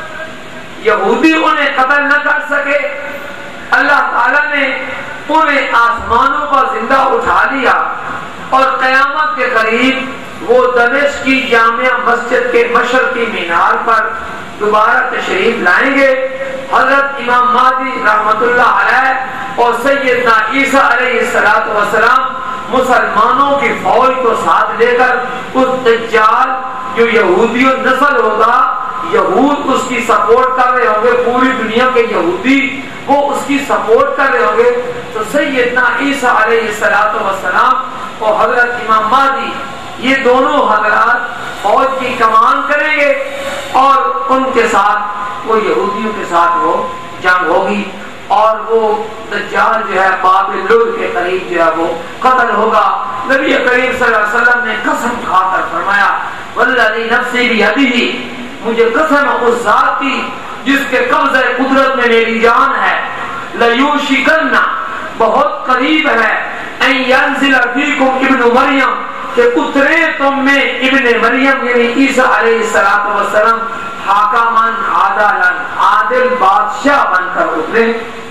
یہودی انہیں قتل نہ کر سکے، اللہ تعالیٰ نے انہیں آسمانوں پر زندہ اٹھا لیا اور قیامت کے قریب وہ دمشق کی جامع مسجد کے مشرقی مینار پر دوبارہ تشریف لائیں گے۔ حضرت امام مہدی رحمت اللہ علیہ اور سیدنا عیسیٰ علیہ السلام مسلمانوں کی فوج کو ساتھ لے کر اس دجال جو یہودی نسل ہوگا، یہود اس کی سپورٹ کر رہے ہوں گے، پوری دنیا کے یہودی وہ اس کی سپورٹ کر رہے ہوں گے، تو سیدنا عیسیٰ علیہ السلام اور حضرت امام مہدی یہ دونوں حضرات فوج کی کمان کریں گے اور ان کے ساتھ وہ یہودیوں کے ساتھ وہ جنگ ہوگی، اور وہ دجال جو ہے باب لد کے قریب جو ہے وہ قتل ہوگا۔ نبی کریم صلی اللہ علیہ وسلم نے قسم کھا کر فرمایا والذی نفسی بیدہ، مجھے قسم اس ذات کی جس کے قبضہ قدرت میں میری جان ہے، لیوشکن بہت قریب ہے، ان ینزل فیکم ابن مریم کہ اترے تم میں ابن مریم یعنی عیسیٰ علیہ السلام حاکمان عادلن عادل بادشاہ بن کر اترے۔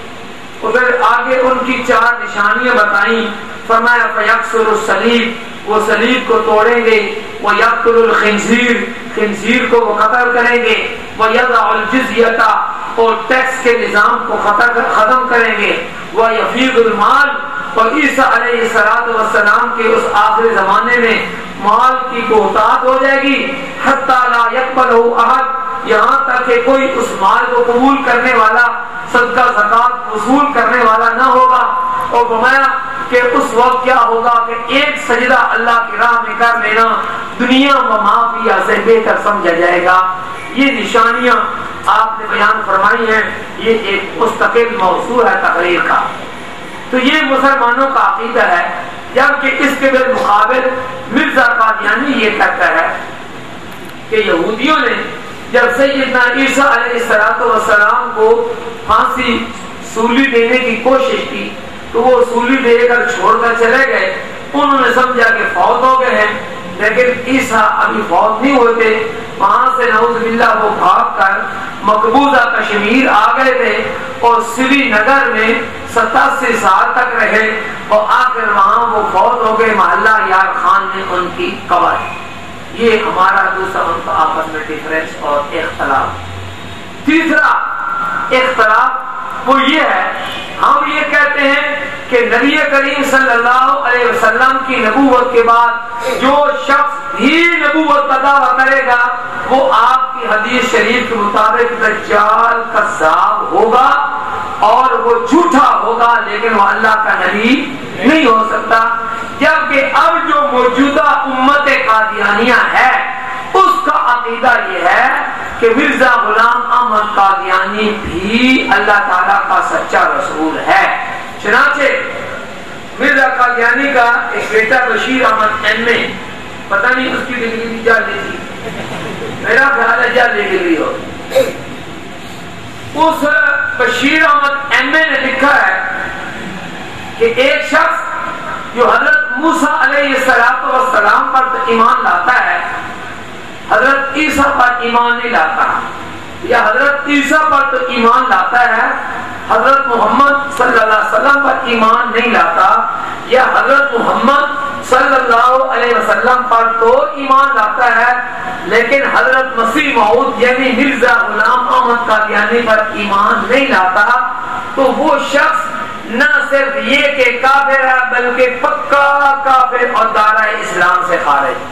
ادھر آگے ان کی 4 نشانیاں بتائیں، فرمایا فیکسر الصلیب، وہ صلیب کو توڑیں گے، ویقتل الخنزیر، خنزیر کو وہ قتل کریں گے، ویضع الجزیہ اور ٹیکس کے نظام کو ختم کریں گے، ویفیض المال، اور عیسیٰ علیہ السلام کے اس آخری زمانے میں مال کی بہتات ہو جائے گی، حتی لا یقبلہ احد، یہاں تک کہ کوئی اس مال کو قبول کرنے والا، صدقہ زکات وصول کرنے والا نہ ہوگا۔ اور فرمایا کہ اس وقت کیا ہوگا کہ ایک سجدہ اللہ کی راہ میں کر لینا دنیا و ما فیہا سے بہتر سمجھا جائے گا۔ یہ نشانیاں آپ نے بیان فرمائی ہیں، یہ ایک مستقل موضوع ہے تقریر کا۔ تو یہ مسلمانوں کا عقیدہ ہے، جبکہ اس کے بالمقابل مرزا قادیانی یہ کہتا ہے کہ یہودیوں نے جب سیدنا عیسیٰ علیہ السلام کو پھانسی سولی دینے کی کوشش کی تو وہ سولی دے کر چھوڑ کر چلے گئے، انہوں نے سمجھا کہ فوت ہو گئے ہیں، لیکن عیسیٰ ابھی فوت نہیں ہوتے۔ وہاں سے نعوذ باللہ وہ بھاگ کر مقبوضہ کشمیر آ گئے تھے اور سری نگر میں 87 سال تک رہے اور آخر وہاں وہ فوت ہو گئے، محلہ یار خان نے ان کی قبر۔ یہ ہمارا دوسرا ان کا آپس میں ڈیفرنس اور اختلاف۔ تیسرا اختلاف وہ یہ ہے، ہم یہ کہتے ہیں کہ نبی کریم صلی اللہ علیہ وسلم کی نبوت کے بعد جو شخص بھی نبوت کا دعویٰ کرے گا وہ آپ کی حدیث شریف کے مطابق دجال کذاب ہوگا اور وہ جھوٹا ہوگا، لیکن وہ اللہ کا نبی نہیں ہو سکتا۔ جبکہ اب جو موجودہ امت قادیانیہ ہے اس کا عقیدہ یہ ہے کہ مرزا غلام احمد قادیانی بھی اللہ تعالیٰ کا سچا رسول ہے۔ چنانچہ مرزا قادیانی کا ایک بیٹا بشیر احمد ایم اے، پتہ نہیں اس کی ڈگری بھی جعلی تھی، میرا خیال ہے جعلی ڈگری ہو۔ اس بشیر احمد ایم اے نے لکھا ہے کہ ایک شخص جو حضرت موسیٰ علیہ السلام پر ایمان لاتا ہے، حضرت عیسیٰ پر ایمان نہیں لاتا، یا حضرت عیسیٰ پر تو ایمان لاتا ہے، حضرت محمد صلی اللہ علیہ وسلم پر ایمان نہیں لاتا، یا حضرت محمد صلی اللہ علیہ وسلم پر تو ایمان لاتا ہے لیکن حضرت مسیح موعود یعنی مرزا غلام احمد قادیانی پر ایمان نہیں لاتا، تو وہ شخص نہ صرف یہ کہ کافر ہے بلکہ پکا کافر اور دارہ اسلام سے خارج۔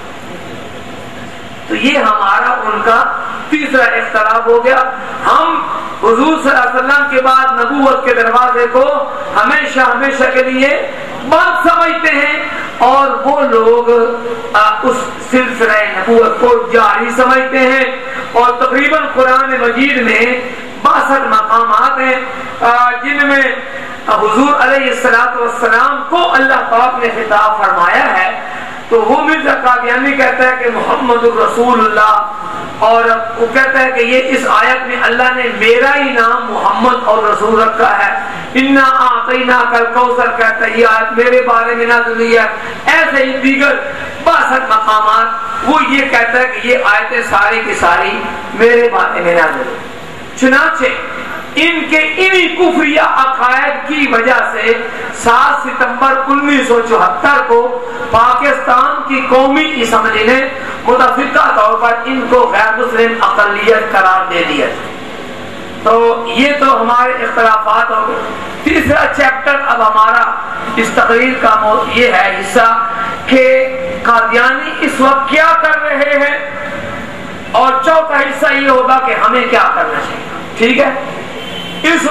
تو یہ ہمارا ان کا تیسرا اختلاف ہو گیا۔ ہم حضور صلی اللہ علیہ وسلم کے بعد نبوت کے دروازے کو ہمیشہ ہمیشہ کے لیے بند سمجھتے ہیں، اور وہ لوگ اس سلسلہ نبوت کو جاری سمجھتے ہیں، اور تقریباً قرآن مجید میں 62 مقامات ہیں جن میں حضور علیہ السلام کو اللہ پاک نے خطاب فرمایا ہے۔ تو وہ مرزا قادیانی کہتا ہے کہ محمد الرسول اللہ، اور وہ کہتا ہے کہ یہ اس آیت میں اللہ نے میرا ہی نام محمد اور رسول رکھا ہے، انا اعطیناک الکوثر کہتا ہے یہ آیت میرے بارے میں نازل ہوئی ہے۔ ایسے ہی دیگر 62 مقامات وہ یہ کہتا ہے کہ یہ آیتیں ساری کی ساری میرے بارے میں نازل ہوئی۔ چنانچہ ان کے انہی کفریہ عقائد کی وجہ سے 7 ستمبر 1974 کو پاکستان کی قومی اسمبلی نے متفقہ طور پر ان کو غیر مسلم اقلیت قرار دے دیا۔ تو یہ تو ہمارے اختلافات ہو گئے۔ تیسرا چیپٹر اب ہمارا اس تقریر کا یہ ہے حصہ کہ قادیانی اس وقت کیا کر رہے ہیں، اور چوتھا حصہ یہ ہوگا کہ ہمیں کیا کرنا چاہیے۔ ٹھیک ہے، اس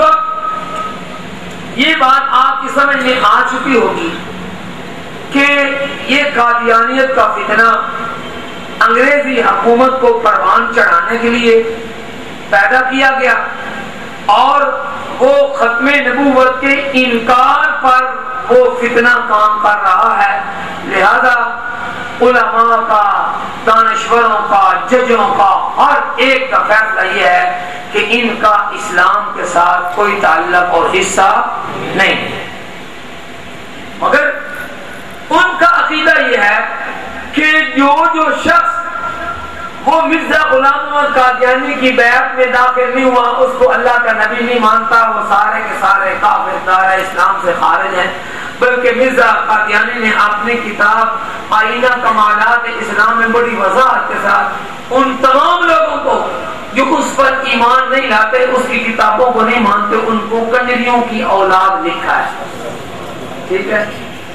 وقت یہ بات آپ کی سمجھ میں آ چکی ہوگی کہ یہ قادیانیت کا فتنہ انگریزی حکومت کو پروان چڑھانے کے لیے پیدا کیا گیا، اور وہ ختم نبوت کے انکار پر وہ فتنہ کام کر رہا ہے۔ لہذا علماء کا، دانشوروں کا، ججوں کا ہر ایک کا فیصلہ یہ ہے کہ ان کا اسلام کے ساتھ کوئی تعلق اور حصہ نہیں، مگر ان کا عقیدہ یہ ہے کہ جو شخص وہ مرزا غلام احمد قادیانی کی بیعت میں داخل نہیں ہوا، اس کو اللہ کا نبی نہیں مانتا، وہ سارے کے سارے کافر دارہ اسلام سے خارج ہیں۔ بلکہ مرزا قادیانی نے اپنی کتاب آئینہ کمالات اسلام میں بڑی وضاحت کے ساتھ ان تمام لوگوں کو جو اس پر ایمان نہیں لاتے، اس کی کتابوں کو نہیں مانتے، ان کو کنجریوں کی اولاد لکھا ہے۔ ٹھیک ہے،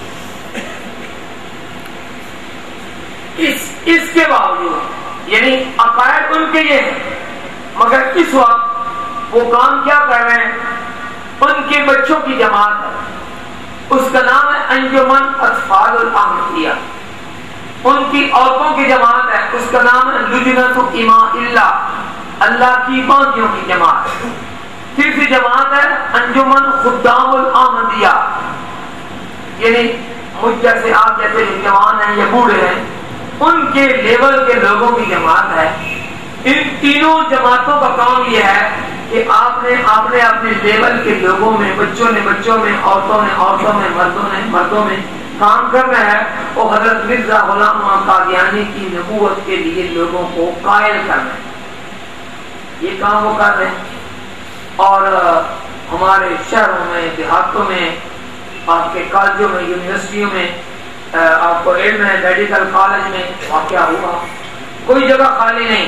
اس کے باوجود یعنی عقائد ان کے یہ ہیں، مگر اس وقت وہ کام کیا کر رہے ہیں، ان کے بچوں کی جماعت ہے، اس کا نام ہے انجمن اطفال الاحمدیہ، ان کی عورتوں کی جماعت ہے، اس کا نام ہے لجنۃ اماء اللہ، اللہ کی باندیوں کی جماعت۔ تیسری جماعت ہے انجمن خدام الاحمدیہ، یعنی مجھ جیسے آپ جیسے جوان ہیں یا بوڑھے ہیں ان کے لیول کے لوگوں کی جماعت ہے۔ ان تینوں جماعتوں کا کام یہ ہے کہ آپ نے اپنے لیول کے لوگوں میں، بچوں نے بچوں میں، عورتوں نے عورتوں میں، مردوں نے مردوں میں کام کرنا ہے، اور حضرت مرزا غلام احمد قادیانی کی نبوت کے لیے لوگوں کو قائل کرنا ہے۔ یہ کام وہ کر رہے ہیں، اور ہمارے شہروں میں، دیہاتوں میں، آپ کے کالجوں میں، یونیورسٹیوں میں، آپ کو علم ہے میڈیکل کالج میں واقعہ ہوا، کوئی جگہ خالی نہیں،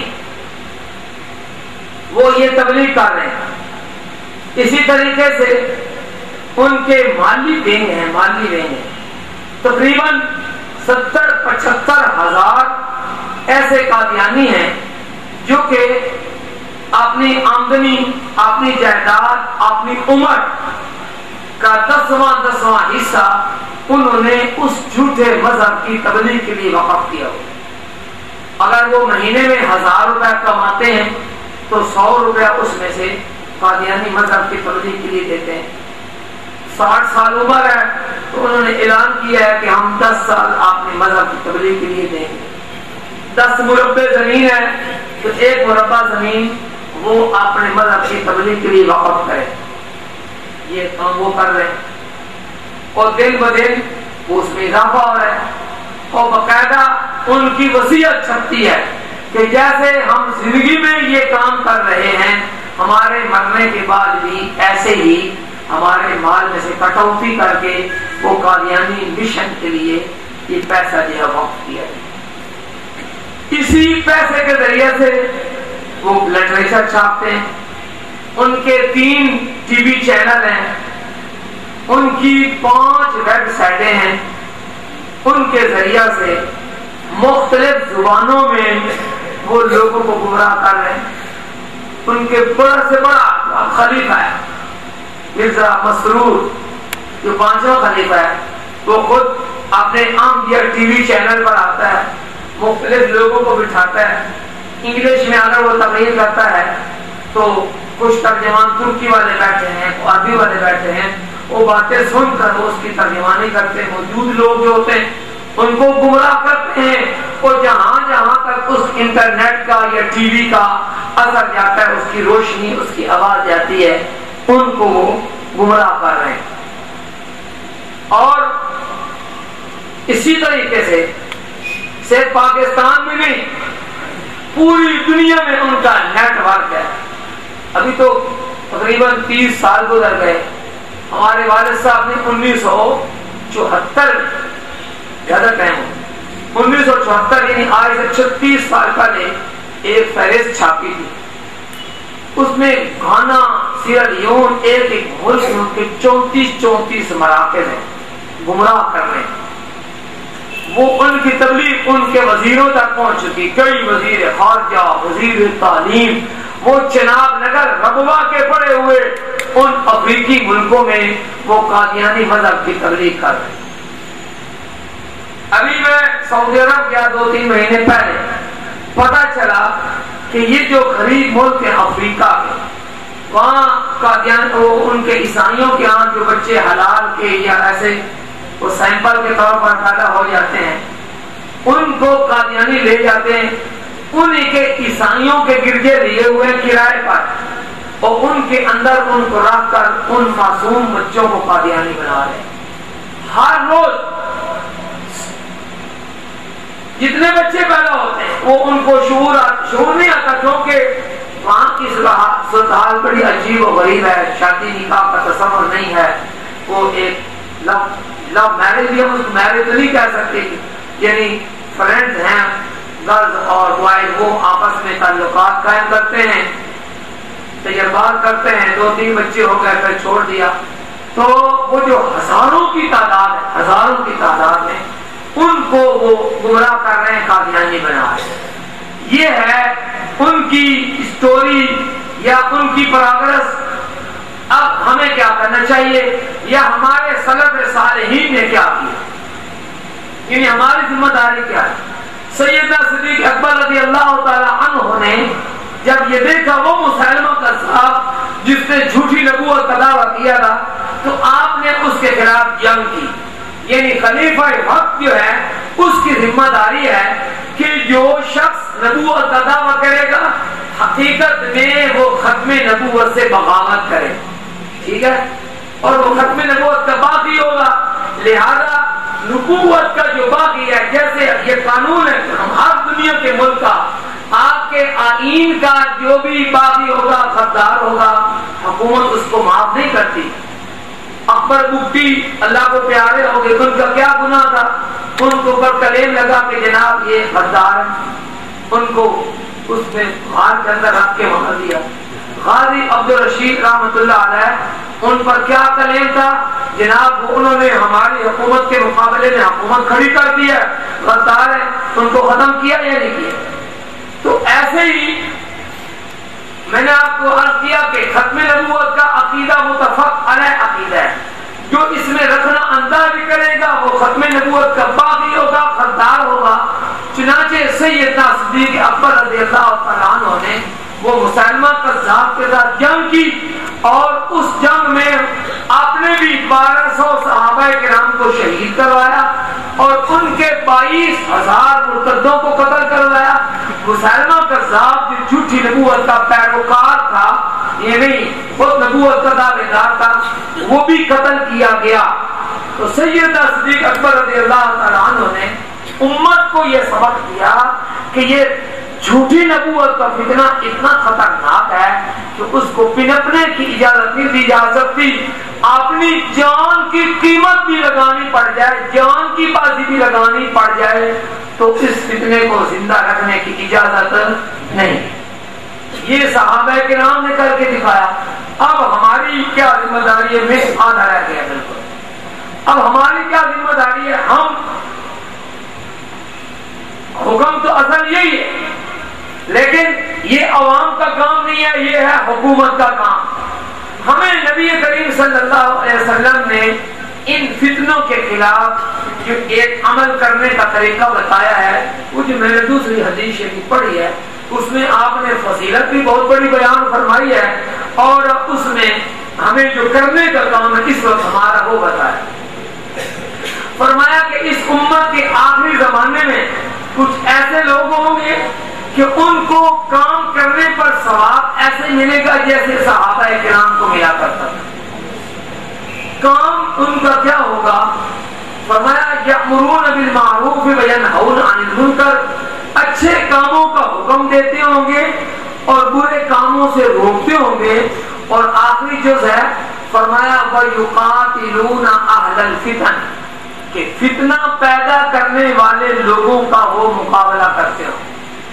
وہ یہ تبلیغ کر رہے ہیں۔ اسی طریقے سے ان کے مالی ونگ ہیں، تقریباً 70-75 ہزار ایسے قادیانی ہیں جو کہ اپنی آمدنی، اپنی جائیداد، اپنی عمر کا 10واں حصہ انہوں نے اس جھوٹے مذہب کی تبلیغ کے لیے وقف کیا ہو۔ اگر وہ مہینے میں 1000 روپے کماتے ہیں تو 100 روپے اس میں سے قادیانی مذہب کی تبلیغ کے لیے دیتے ہیں، 60 سال عمر ہے تو انہوں نے اعلان کیا ہے کہ ہم 10 سال اپنے مذہب کی تبلیغ کے لیے دیں گے. 10 مربع زمین ہے تو 1 مربع زمین وہ اپنے مذہب کی تبلیغ کے لیے وقف کرے. یہ کام وہ کر رہے ہیں اور دن بدن اس میں اضافہ ہو رہا ہے اور باقاعدہ ان کی وصیت چھپتی ہے کہ جیسے ہم زندگی میں یہ کام کر رہے ہیں ہمارے مرنے کے بعد بھی ایسے ہی ہمارے مال میں سے کٹوتی کر کے وہ قادیانی مشن کے لیے یہ پیسہ جو ہے وقف کیا جائے. اسی پیسے کے ذریعے سے وہ لٹریچر چھاپتے ہیں. ان کے 3 ٹی وی چینل ہیں, ان کی 5 ویب سائٹیں ہیں. ان کے ذریعے سے مختلف زبانوں میں وہ لوگوں کو گمراہ کر رہے ہیں. ان کے بڑا سے بڑا خلیفہ ہے مرزا مسرور جو 5واں خلیفہ ہے, وہ خود اپنے انبیاء ٹی وی چینل پر آتا ہے, مختلف لوگوں کو بٹھاتا ہے. انگلش میں اگر وہ تقریر کرتا ہے تو کچھ ترجمان ترکی والے بیٹھے ہیں, عربی والے بیٹھے ہیں, وہ باتیں سن کر اس کی ترجمانی کرتے ہیں. موجود لوگ جو ہوتے ہیں ان کو گمراہ کرتے ہیں اور جہاں جہاں تک اس انٹرنیٹ کا یا ٹی وی کا اثر جاتا ہے, اس کی روشنی, اس کی آواز جاتی ہے, ان کو وہ گمراہ کر رہے ہیں. اور اسی طریقے سے صرف پاکستان میں نہیں پوری دنیا میں ان کا نیٹ ورک ہے. ابھی تو تقریباً 30 سال گزر گئے. ہمارے والد صاحب نے 1974 زیادہ ٹائم 1974 یعنی آج سے 36 سال پہلے ایک فہرست چھاپی تھی. اس میں گھانا, سیرا لیون, ایک ملک کے 34 مراکز ہیں گمراہ کر رہے ہیں. وہ ان کی تبلیغ ان کے وزیروں تک پہنچ چکی. کئی وزیر خارجہ, وزیر تعلیم, وہ چناب نگر ربوہ کے پڑے ہوئے ان افریقی ملکوں میں وہ قادیانی مذہب کی تبلیغ کر رہے ہیں. ابھی میں سعودی عرب گیا 2-3 مہینے پہلے, پتا چلا کہ یہ جو غریب ملک ہے افریقہ کے, وہاں قادیان ان کے عیسائیوں کے ہاں جو بچے حلال کے یا ایسے وہ سیمپل کے طور پر پیدا ہو جاتے ہیں, ان کو قادیانی لے جاتے ہیں. انہیں کے عیسائیوں کے گرجے لیے ہوئے کرائے پر, اور ان کے اندر ان کو رکھ کر ان معصوم بچوں کو قادیانی بنا رہے ہیں. ہر روز جتنے بچے پیدا ہوتے ہیں وہ ان کو شعور نہیں آتا, کیونکہ وہاں کی صورتحال بڑی عجیب و غریب ہے. شادی نکاح کا تصور نہیں ہے. وہ ایک لو میرج بھی ہم اس کو میرج تو نہیں کہہ سکتے, یعنی فرینڈز ہیں گرلز اور بوائز, وہ آپس میں تعلقات قائم کرتے ہیں, تجربات کرتے ہیں. 2-3 بچے ہو گئے پھر چھوڑ دیا. تو وہ جو ہزاروں کی تعداد میں ان کو وہ گمراہ کر رہے ہیں, قادیانی بنا رہے ہیں. یہ ہے ان کی اسٹوری یا ان کی پروگرس. اب ہمیں کیا کرنا چاہیے یا ہمارے سلف صالحین نے کیا کیا, یعنی ہماری ذمہ داری کیا ہے. سیدنا صدیق اکبر رضی اللہ تعالی عنہ نے جب یہ دیکھا وہ مسلمہ کذاب جس نے جھوٹی نبوت کا دعویٰ کیا تھا, تو آپ نے اس کے خلاف جنگ کی. یعنی خلیفہ وقت جو ہے اس کی ذمہ داری ہے کہ جو شخص نبوت کا دعویٰ کرے گا حقیقت میں وہ ختم نبوت سے بغاوت کرے, ٹھیک ہے, اور وہ ختم نبوت کا باقی ہوگا. لہذا نبوت کا جو باقی ہے, جیسے یہ قانون ہے ہر دنیا کے ملک کا, آپ کے آئین کا جو بھی باقی ہوگا خبردار ہوگا, حکومت اس کو معاف نہیں کرتی. اکبر بگٹی اللہ کو پیارے ہو گئے, ان کا کیا گناہ تھا, ان کو پر کلیم لگا کہ جناب یہ خبردار ہے, ان کو اس میں ہار کے اندر رکھ کے وہاں دیا. غازی عبدالرشید رحمۃ اللہ علیہ, ان پر کیا کلیم تھا جناب, انہوں نے ہماری حکومت کے مقابلے میں حکومت کھڑی کر دی ہے, غدار ہے, ان کو ختم کیا یا نہیں کیا. تو ایسے ہی میں نے آپ کو عرض کیا کہ ختم نبوت کا عقیدہ متفق علیہ عقیدہ ہے. جو اس میں رکھنا انداز بھی کرے گا وہ ختم نبوت کا باقی ہوگا, خبردار ہوگا. چنانچہ سیدنا صدیق اکبر رضی اللہ تعالیٰ عنہ نے وہ مسلمہ کذاب کے ساتھ جنگ کی اور اس جنگ میں آپ نے بھی 1200 صحابہ کرام کو شہید کروایا اور ان کے 22,000 مرتدوں کو قتل کروایا. مسلمہ کذاب جو جھوٹی نبوت کا پیروکار تھا، یہ نہیں خود نبوت کا دعوے دار تھا، وہ بھی قتل کیا گیا. تو سیدنا صدیق اکبر رضی اللہ تعالیٰ عنہ نے امت کو یہ سبق دیا کہ یہ جھوٹی نبوت کا فتنہ اتنا خطرناک ہے کہ اس کو پنپنے کی اجازت نہیں دی جا سکتی. اپنی جان کی قیمت بھی لگانی پڑ جائے، جان کی بازی بھی لگانی پڑ جائے تو اس فتنے کو زندہ رکھنے کی اجازت نہیں. یہ صحابہ کرام نے کر کے دکھایا. اب ہماری کیا ذمہ داری ہے؟ میں آدھا رہ گیا بالکل. اب ہماری کیا ذمہ داری ہے؟ ہم حکم تو اصل یہی ہے، لیکن یہ عوام کا کام نہیں ہے، یہ ہے حکومت کا کام. ہمیں نبی کریم صلی اللہ علیہ وسلم نے ان فتنوں کے خلاف جو ایک عمل کرنے کا طریقہ بتایا ہے، وہ جو میں نے دوسری حدیث شریف پڑھی ہے اس میں آپ نے فضیلت بھی بہت بڑی بیان فرمائی ہے اور اس میں ہمیں جو کرنے کا کام ہے اس وقت ہمارا وہ بتایا. فرمایا کہ اس امت کے آخری زمانے میں کچھ ایسے لوگ ہوں گے کہ ان کو کام کرنے پر ثواب ایسے ملے گا جیسے صحابہ کرام کو ملا کرتا تھا. کام ان کا کیا ہوگا؟ فرمایا یأمرون بالمعروف وینہون عن المنکر، اچھے کاموں کا حکم دیتے ہوں گے اور برے کاموں سے روکتے ہوں گے. اور آخری جز ہے فرمایا وَيُقَاتِلُونَ أَهْلَ الْفِتَنِ، کہ فتنہ پیدا کرنے والے لوگوں کا وہ مقابلہ کرتے ہوں.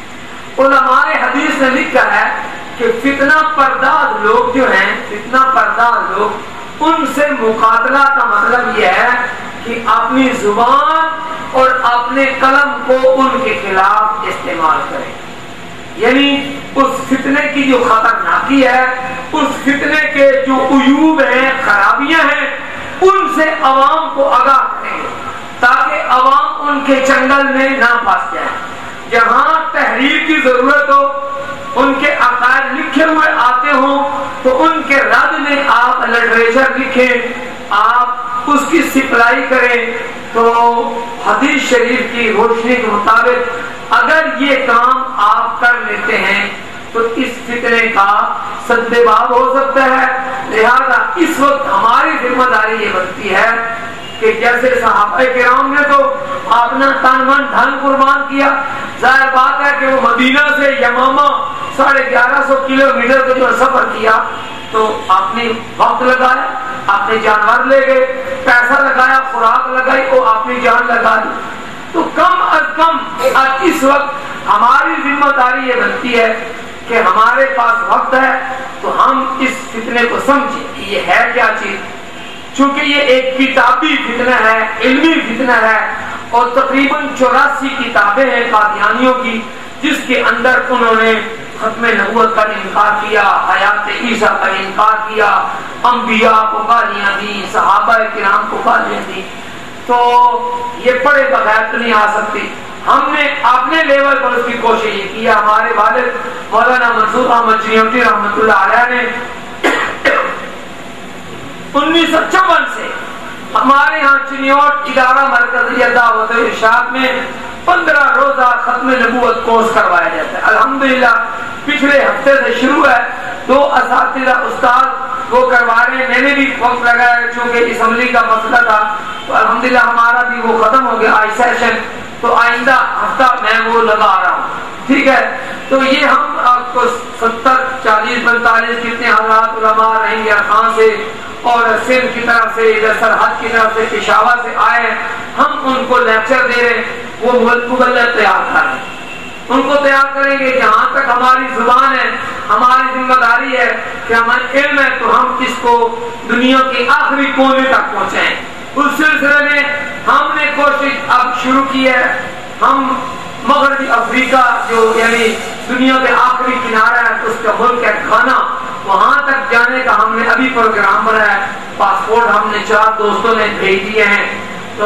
علماء حدیث نے لکھا ہے کہ فتنہ پرداز لوگ جو ہیں، فتنہ پرداز لوگ، ان سے مقابلہ کا مطلب یہ ہے کہ اپنی زبان اور اپنے قلم کو ان کے خلاف استعمال کریں. یعنی اس فتنے کی جو خطرناکی ہے، اس فتنے کے جو عیوب ہیں، خرابیاں ہیں، ان سے عوام کو آگاہ کریں تاکہ عوام ان کے چنگل میں نہ پھنس جائیں. جہاں تحریر کی ضرورت ہو، ان کے عقائد لکھے ہوئے آتے ہوں تو ان کے رد میں آپ لٹریچر لکھیں، آپ اس کی سپلائی کریں. تو حدیث شریف کی روشنی کے مطابق اگر یہ کام آپ کر لیتے ہیں تو اس فتنے کا سدباب ہو سکتا ہے. لہذا اس وقت ہماری ذمہ داری یہ بنتی ہے کہ جیسے صحابہ کرام نے تو اپنا تن من دھن قربان کیا، ظاہر بات ہے کہ وہ مدینہ سے یمامہ 1150 کلومیٹر کا جو سفر کیا تو آپ نے وقت لگایا، آپ نے جانور لے گئے، پیسہ لگایا، خوراک لگائی اور اپنی جان لگا دی. تو کم از کم اس وقت ہماری ذمہ داری یہ بنتی ہے کہ ہمارے پاس وقت ہے تو ہم اس فتنے کو سمجھیں کہ یہ ہے کیا چیز. چونکہ یہ ایک کتابی فتنہ ہے، علمی فتنہ ہے اور تقریباً 84 کتابیں ہیں قادیانیوں کی جس کے اندر انہوں نے ختم نبوت کا انکار کیا، حیات عیسیٰ کا انکار کیا، انبیاء کو گالیاں دی، صحابہ کرام کو گالیاں دی. تو یہ پڑھے بغیر تو نہیں آ سکتی. ہم نے اپنے لیول پر اس کی کوشش یہ کی. ہمارے والد مولانا منصور احمد چنیوٹی رحمۃ اللہ علیہ نے 1954 سے ہمارے ہاں چنیوٹ ادارہ مرکزی دعوت و ارشاد میں 15 روزہ ختم نبوت کورس کروایا جاتا ہے. الحمدللہ پچھلے ہفتے سے شروع ہے. 2 اساتذہ استاد وہ کروا رہے ہیں. میں نے بھی وقت لگایا چونکہ اسمبلی کا مسئلہ تھا تو الحمدللہ ہمارا بھی وہ ختم ہو گیا آج سیشن. تو آئندہ ہفتہ میں وہ لگا رہا ہوں. ٹھیک ہے. تو یہ ہم آپ کو 70 40 45 کتنے حضرات علماء رہیں گے خان سے اور سندھ کی طرف سے، ادھر سرحد کی طرف سے، پشاور سے آئے، ہم ان کو لیکچر دے رہے ہیں. وہ مبلغ تیار کر رہے ہیں، ان کو تیار کریں گے. جہاں تک ہماری زبان ہے، ہماری ذمہ داری ہے کہ ہمارا علم ہے تو ہم اس کو دنیا کے آخری کونے تک پہنچائیں. اس سلسلے میں ہم نے کوشش اب شروع کی ہے. ہم مغربی افریقہ جو یعنی دنیا کے آخری کنارہ ہے اس کا ملک ہے گھانا، وہاں تک جانے کا ہم نے ابھی پروگرام بنایا ہے. پاسپورٹ ہم نے 4 دوستوں نے بھیج دیے ہیں. تو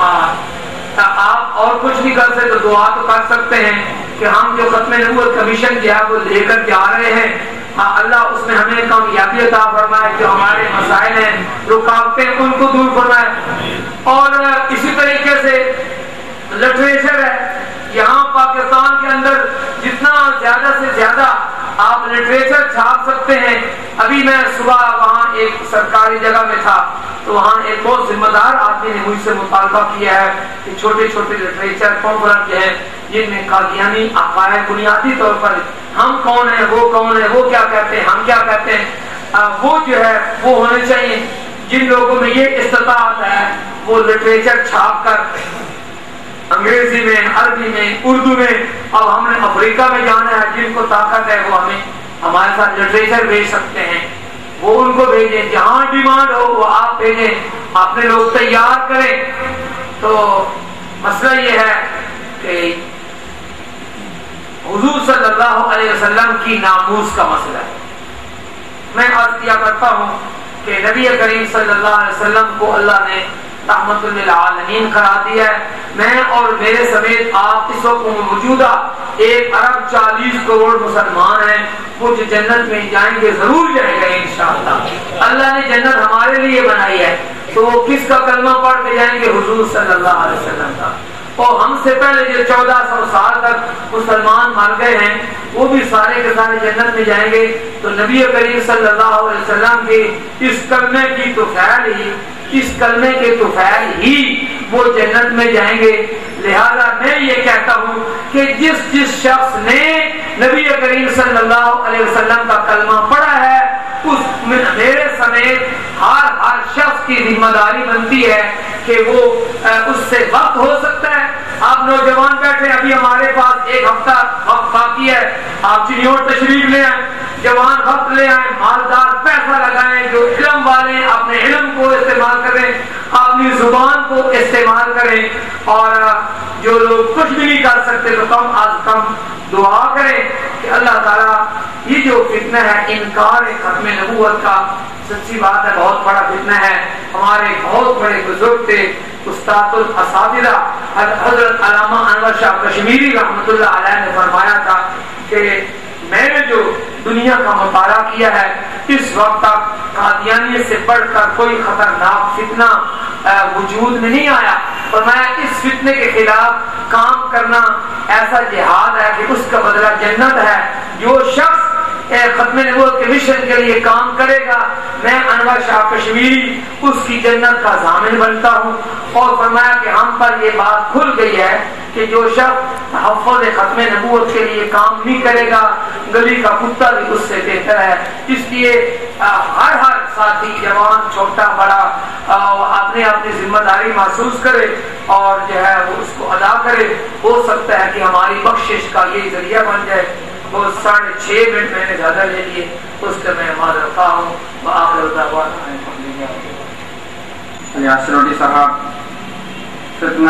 آپ اور کچھ نہیں کر سکتے تو دعا تو کر سکتے ہیں کہ ہم جو ختم نبوت کا مشن جو ہے وہ لے کر جا رہے ہیں اللہ اس میں ہمیں کامیابی عطا فرمائے، جو ہمارے مسائل ہیں، رکاوٹیں، ان کو دور فرمائے۔ اور اسی طریقے سے لٹریچر ہے، یہاں پاکستان کے اندر جتنا زیادہ سے زیادہ آپ لٹریچر چھاپ سکتے ہیں۔ ابھی میں صبح وہاں ایک سرکاری جگہ میں تھا تو وہاں ایک بہت ذمہ دار آدمی نے مجھ سے مطالبہ کیا ہے کہ چھوٹے چھوٹے لٹریچر پمفلٹ جو ہیں جن میں قادیانی عقائد بنیادی طور پر ہم کون ہیں، وہ کون ہے، وہ کیا کہتے ہیں، ہم کیا کہتے ہیں، وہ جو ہے وہ ہونے چاہیے۔ جن لوگوں میں یہ استطاعت ہے وہ لٹریچر چھاپ کر انگریزی میں، عربی میں، اردو میں، اب ہم نے افریقہ میں جانا ہے، جن کو طاقت ہے وہ ہمیں ہمارے ساتھ لٹریچر بھیج سکتے ہیں، وہ ان کو بھیجیں، جہاں ڈیمانڈ ہو وہ آپ بھیجیں، اپنے لوگ تیار کریں۔ تو مسئلہ یہ ہے کہ حضور صلی اللہ علیہ وسلم کی ناموس کا مسئلہ ہے۔ میں عرض کیا کرتا ہوں کہ نبی کریم صلی اللہ علیہ وسلم کو اللہ نے رحمت للعالمین قرار دیا ہے۔ میں اور میرے سمیت آپ اس وقت موجودہ 1 ارب 40 کروڑ مسلمان ہیں، وہ جو جنت میں جائیں گے ضرور جائیں گے انشاءاللہ۔ اللہ نے جنت ہمارے لیے بنائی ہے، تو وہ کس کا کلمہ پڑھ کے جائیں گے؟ حضور صلی اللہ علیہ وسلم کا۔ اور ہم سے پہلے جو 1400 سال تک مسلمان مر گئے ہیں وہ بھی سارے کے سارے جنت میں جائیں گے۔ تو نبی کریم صلی اللہ علیہ وسلم کے اس کلمے کی طفیل ہی، اس کلمے کے طفیل ہی وہ جنت میں جائیں گے۔ لہذا میں یہ کہتا ہوں کہ جس شخص نے نبی کریم صلی اللہ علیہ وسلم کا کلمہ پڑھا ہے اس میرے سمیت ہر شخص کی ذمہ داری بنتی ہے کہ وہ اس سے وقت ہو سکتا ہے۔ آپ نوجوان بیٹھے، ابھی ہمارے پاس 1 ہفتہ وقت باقی ہے، آپ چنیوٹ تشریف لے آئیں، جوان وقت لے آئیں، مالدار پیسہ لگائیں، جو علم والے اپنے علم کو استعمال کریں، اپنی زبان کو استعمال کریں، اور جو لوگ کچھ بھی نہیں کر سکتے تو کم از کم دعا کریں کہ اللہ تعالیٰ یہ جو فتنہ ہے انکار ختم نبوت کا، سچی بات ہے بہت بڑا فتنہ ہے۔ ہمارے بہت بڑے بزرگ تھے، استاد الاساتذہ حضرت علامہ انور شاہ کشمیری رحمۃ اللہ علیہ نے فرمایا تھا کہ میں نے جو دنیا کا مطالعہ کیا ہے اس وقت تک قادیانیت سے بڑھ کر کوئی خطرناک فتنہ وجود میں نہیں آیا۔ فرمایا اس فتنے کے خلاف کام کرنا ایسا جہاد ہے کہ اس کا بدلہ جنت ہے۔ جو شخص ختم نبوت کے مشن کے لیے کام کرے گا، میں انور شاہ کشمیری اس کی جنت کا ضامن بنتا ہوں۔ اور فرمایا کہ ہم پر یہ بات کھل گئی ہے کہ جو شخص تحفظ ختم نبوت کے لیے کام نہیں کرے گا گلی کا کتا بھی اس سے بہتر ہے۔ اس لیے ہر ساتھی جوان چھوٹا بڑا اپنے اپنی ذمہ داری محسوس کرے اور جو ہے وہ اس کو ادا کرے۔ ہو سکتا ہے کہ ہماری بخشش کا یہ ذریعہ بن جائے۔ وہ 6.5 منٹ میں نے زیادہ لے لیے، اس سے میں معذرت خواہ ہوں۔ وآخر دعوانا سنوٹی صاحب فتنہ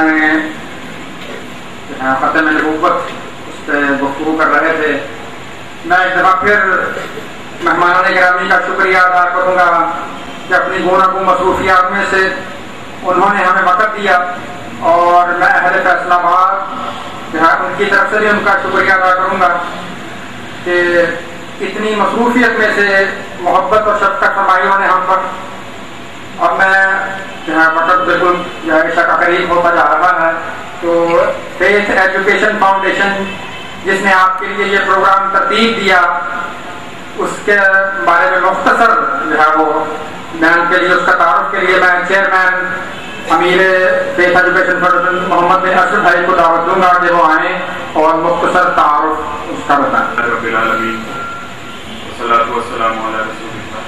ختم نبوت اس پہ گفتگو کر رہے تھے۔ میں ایک دفعہ پھر مہمانان گرامی کا شکریہ ادا کروں گا کہ اپنی گوناگون مصروفیات میں سے انہوں نے ہمیں وقت دیا، اور میں اہل فیصلہ آباد ان کی طرف سے بھی ان کا شکریہ ادا کروں گا کہ اتنی مصروفیت میں سے محبت اور شفقت فرمائی انہوں نے ہم پر۔ اور میں وقت بالکل عشاء کا قریب ہوتا جا رہا ہے، تو فیتھ ایجوکیشن فاؤنڈیشن جس نے آپ کے لیے یہ پروگرام ترتیب دیا اس کے بارے میں مختصر جو ہے وہ بیان کے لیے، اس کا تعارف کے لیے میں چیئرمین امیر Faith Education Foundation Muhammad bin Ashraf بھائی کو دعوت دوں گا کہ وہ آئیں اور مختصر تعارف اس کا بتائیں۔ رب العالمین والصلاۃ والسلام علی رسول اللہ۔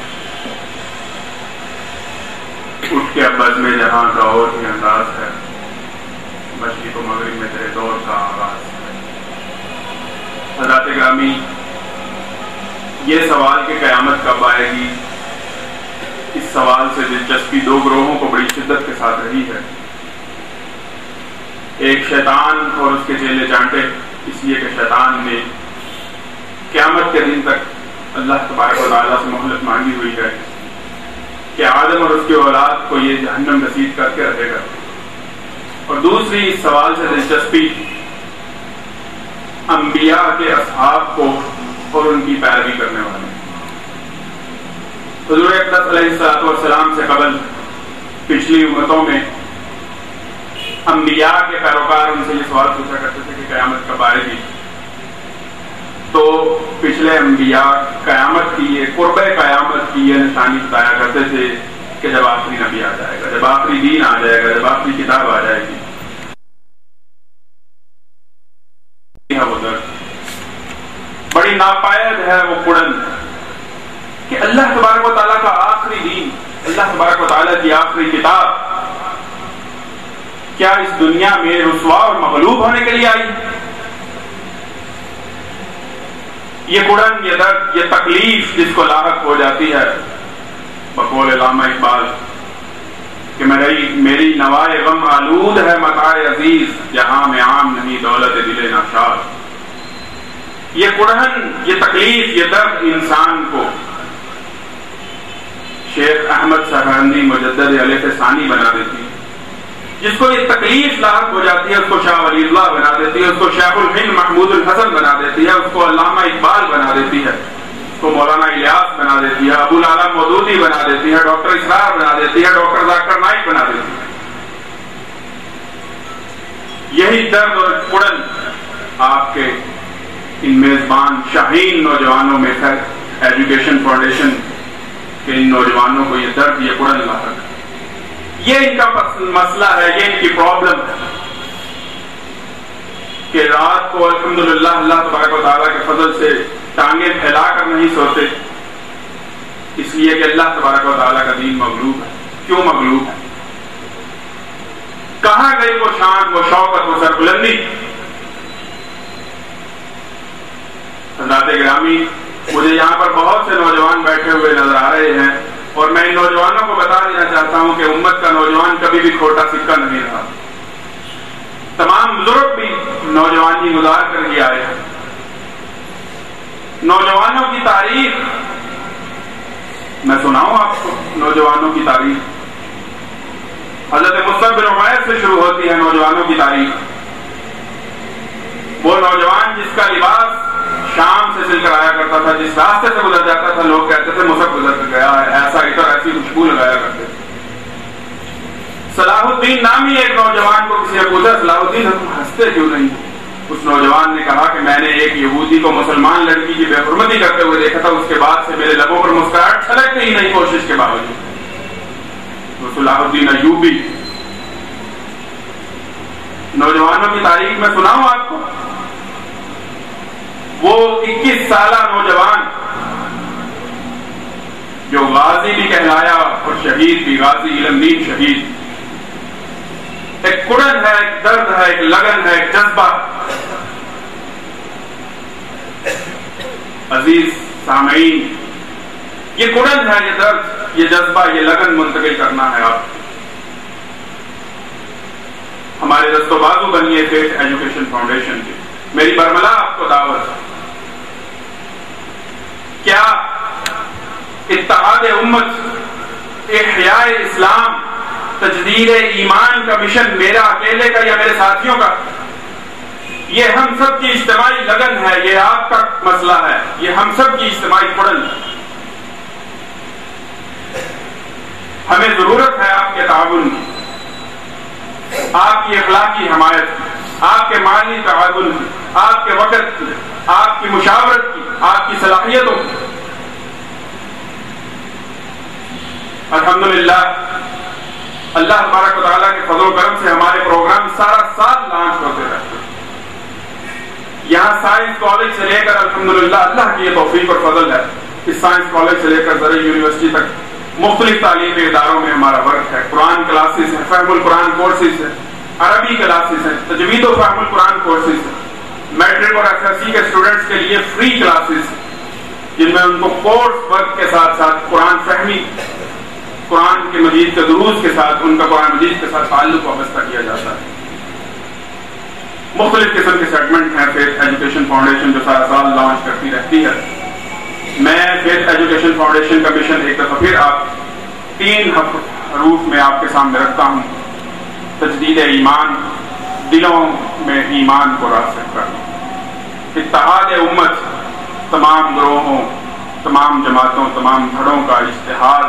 اٹھ کے ابد میں جہاں کا اور بھی انداز ہے، مشرق و مغرب میں تیرے دور کا آغاز ہے۔ حضرات گرامی، یہ سوال کہ قیامت کب آئے گی، اس سوال سے دلچسپی 2 گروہوں کو بڑی شدت کے ساتھ رہی ہے۔ ایک شیطان اور اس کے چیلے چانٹے، اس لیے کہ شیطان نے قیامت کے دن تک اللہ تبارک و تعالیٰ سے مہلت مانگی ہوئی ہے کہ آدم اور اس کی اولاد کو یہ جہنم نصیب کر کے رہے گا۔ اور دوسری اس سوال سے دلچسپی انبیاء کے اصحاب کو اور ان کی پیروی کرنے والے۔ حضور اقدس علیہ السلام سے قبل پچھلی امتوں میں انبیاء کے پیروکار ان سے یہ سوال پوچھا کرتے تھے کہ قیامت کب آئے گی، تو پچھلے انبیاء قیامت کی یہ قرب قیامت کی یہ نشانی بتایا کرتے تھے کہ جب آخری نبی آ جائے گا، جب آخری دین آ جائے گا، جب آخری کتاب آ جائے گی. وہ درد بڑی ناپائد ہے، وہ کڑن کہ اللہ تبارک و تعالیٰ کا آخری دین، اللہ تبارک و تعالیٰ کی آخری کتاب کیا اس دنیا میں رسوا اور مغلوب ہونے کے لیے آئی؟ یہ کڑن، یہ درد، یہ تکلیف جس کو لاحق ہو جاتی ہے بقول علامہ اقبال کہ میری نوائے غم آلود ہے متاع عزیز، جہاں میں عام نہیں دولت دل ناشاد. یہ کڑن، یہ تکلیف، یہ درد انسان کو شیخ احمد سرہندی مجدد الف ثانی بنا دیتی ہے. جس کو یہ تکلیف لاحق ہو جاتی ہے اس کو شاہ ولی اللہ بنا دیتی ہے، اس کو شیخ الہند محمود الحسن بنا دیتی ہے، اس کو علامہ اقبال بنا دیتی ہے، اس کو مولانا الیاس بنا دیتی ہے، ابو العلا مودودی بنا دیتی ہے، ڈاکٹر اسرار بنا دیتی ہے، ڈاکٹر ذاکر نائک بنا دیتی ہے. یہی درد اور کڑن آپ کے ان میزبان شاہین نوجوانوں میں ہے، ایجوکیشن فاؤنڈیشن کہ ان نوجوانوں کو یہ درد، یہ کڑن لاحق، یہ ان کا مسئلہ ہے، یہ ان کی پرابلم ہے کہ رات کو الحمدللہ اللہ تبارک و تعالیٰ کے فضل سے ٹانگیں پھیلا کر نہیں سوتے، اس لیے کہ اللہ تبارک و تعالیٰ کا دین مغلوب ہے. کیوں مغلوب ہے؟ کہاں گئی وہ شان، وہ شوکت، وہ سربلندی؟ حضرات گرامی، مجھے یہاں پر بہت سے نوجوان بیٹھے ہوئے نظر آ رہے ہیں اور میں ان نوجوانوں کو بتا دینا چاہتا ہوں کہ امت کا نوجوان کبھی بھی کھوٹا سکہ نہیں رہا. تمام بزرگ بھی نوجوانی گزار کر ہی آئے ہیں. نوجوانوں کی تاریخ میں سناؤں آپ کو، نوجوانوں کی تاریخ حضرت مصعب بن عمیر سے شروع ہوتی ہے. نوجوانوں کی تاریخ، وہ نوجوان جس کا لباس شام سے سل کر آیا کرتا تھا، جس راستے سے گزر جاتا تھا لوگ کہتے تھے مصعب گزر کر گیا ہے، ایسا عطر، ایسی خوشبو لگایا کرتے تھے. صلاح الدین نامی ایک نوجوان کو کسی نے پوچھا، صلاح الدین تم ہنستے کیوں نہیں؟ اس نوجوان نے کہا کہ میں نے ایک یہودی کو مسلمان لڑکی کی بے حرمتی کرتے ہوئے دیکھا تھا، اس کے بعد سے میرے لبوں پر مسکراہٹ چھلکتی ہی نہیں کوشش کے باوجود. تو صلاح الدین ایوبی. نوجوانوں کی تاریخ میں سناؤں آپ کو، وہ 21 سالہ نوجوان جو غازی بھی کہلایا اور شہید بھی، غازی علم دین شہید. ایک کڑن ہے، ایک درد ہے، ایک لگن ہے، ایک جذبہ. عزیز سامعین، یہ کڑن ہے، یہ درد، یہ جذبہ، یہ لگن منتقل کرنا ہے. آپ ہمارے دست و بازو بنیے فیتھ ایجوکیشن فاؤنڈیشن کے. میری برملا آپ کو دعوت ہے. کیا اتحاد امت، احیاء اسلام، تجدید ایمان کا مشن میرا اکیلے کا یا میرے ساتھیوں کا؟ یہ ہم سب کی اجتماعی لگن ہے، یہ آپ کا مسئلہ ہے، یہ ہم سب کی اجتماعی پڑن ہے. ہمیں ضرورت ہے آپ کے تعاون کی، آپ کی اخلاقی حمایت کی، آپ کے مالی تعاون کی، آپ کے وقت کی، آپ کی مشاورت کی، آپ کی صلاحیتوں کی. الحمدللہ اللہ تبارک و تعالیٰ کے فضل و کرم سے ہمارے پروگرام سارا سال لانچ ہوتے رہتے ہیں. یہاں سائنس کالج سے لے کر الحمدللہ اللہ کی یہ توفیق اور فضل ہے، اس سائنس کالج سے لے کر زرعی یونیورسٹی تک مختلف تعلیمی اداروں میں ہمارا ورک ہے. قرآن کلاسز ہیں، فہم القرآن کورسز ہیں، عربی کلاسز ہیں، تجوید و فہم القرآن کورسز ہیں. میٹرک اور ایس ایس سی کے اسٹوڈنٹس کے لیے فری کلاسز جن میں ان کو کورس ورک کے ساتھ ساتھ قرآن فہمی، قرآن کے مجید کے دروس کے ساتھ ان کا قرآن مجید کے ساتھ تعلق وابستہ کیا جاتا ہے. مختلف قسم کے سیگمنٹ ہیں فیتھ ایجوکیشن فاؤنڈیشن جو سارا سال لانچ کرتی رہتی ہے. میں فیتھ ایجوکیشن فاؤنڈیشن کا مشن ایک دفعہ پھر آپ 3 حروف میں آپ کے سامنے رکھتا ہوں: تجدید ایمان، دلوں میں ایمان کو راسخ کرنا. اتحاد امت، تمام گروہوں، تمام جماعتوں تمام دھڑوں کا اتحاد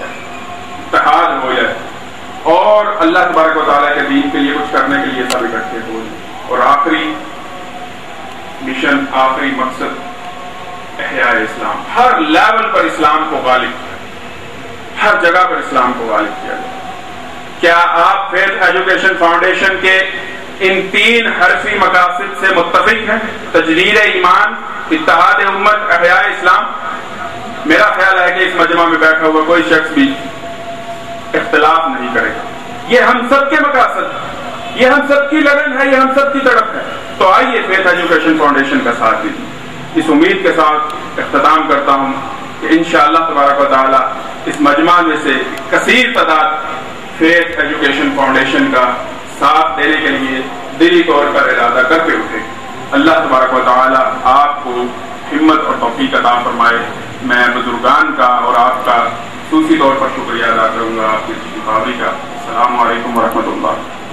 ہو جائے اور اللہ تبارک و تعالیٰ کے دین کے لیے کچھ کرنے کے لیے سب اکٹھے ہو جائے. اور آخری مشن، آخری مقصد احیاء اسلام. ہر لیول پر اسلام کو غالب کیا، ہر جگہ پر اسلام کو غالب کیا جائے. کیا آپ فیتھ ایجوکیشن فاؤنڈیشن کے ان 3 حرفی مقاصد سے متفق ہیں؟ تجدید ایمان، اتحاد امت، احیاء اسلام. میرا خیال ہے کہ اس مجمع میں بیٹھا ہوا کوئی شخص بھی اختلاف نہیں کرے گا. یہ ہم سب کے مقاصد، یہ ہم سب کی لگن ہے، یہ ہم سب کی تڑپ ہے. تو آئیے فیتھ ایجوکیشن فاؤنڈیشن کا ساتھ دیجیے. اس امید کے ساتھ اختتام کرتا ہوں کہ انشاءاللہ تبارک و تعالی اس مجمع میں سے کثیر تعداد فیتھ ایجوکیشن فاؤنڈیشن کا ساتھ دینے کے لیے دلی طور پر ارادہ کر کے اٹھے. اللہ تبارک و تعالی آپ کو ہمت اور توفیق عطا فرمائے. میں بزرگان کا اور آپ کا خصوصی طور پر شکریہ ادا کروں گا آپ کی بھابری کا. السلام علیکم ورحمۃ اللہ.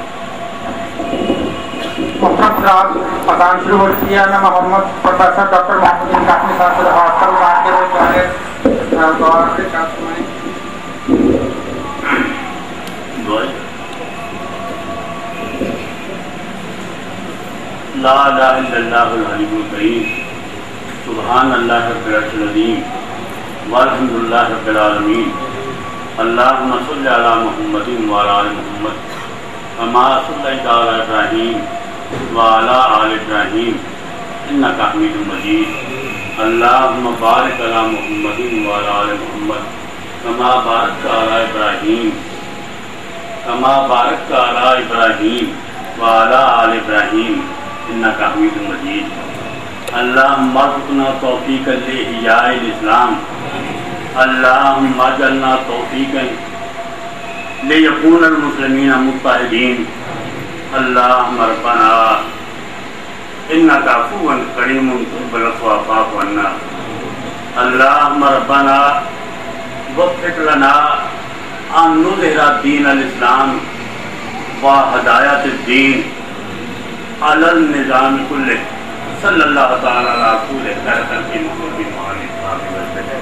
اذان شروع ہو چکی ہے. میں محمد پروفیسر ڈاکٹر محمد بن قاسم صاحب سے درخواست کروں گا کہ وہ جو ہے لا الہ الا اللہ العلی الکریم سبحان اللہ رب العرش العظیم والحمد للہ رب العالمین. اللہم صلی علی محمد وعلی آل محمد کما صلیت علی ابراہیم وعلی آل ابراہیم انک حمید مجید. اللہم بارک علی محمد وعلی آل محمد کما بارکت علی ابراہیم وعلی آل ابراہیم انک حمید مجید. اللہم ارزقنا توفیقا لاحیاء الاسلام. اللہم اجعلنا توفیقا لیکون المسلمین متحدین. اللہم ربنا انک عفو کریم تحب العفو فاعف عنا. اللہم ربنا وفق لنا ان نظہر دین الاسلام و ہدایت الدین علی النظام کلہ. صلی اللہ تعالی علی رسول خیر خلق محمد وعلی آلہ وسلم.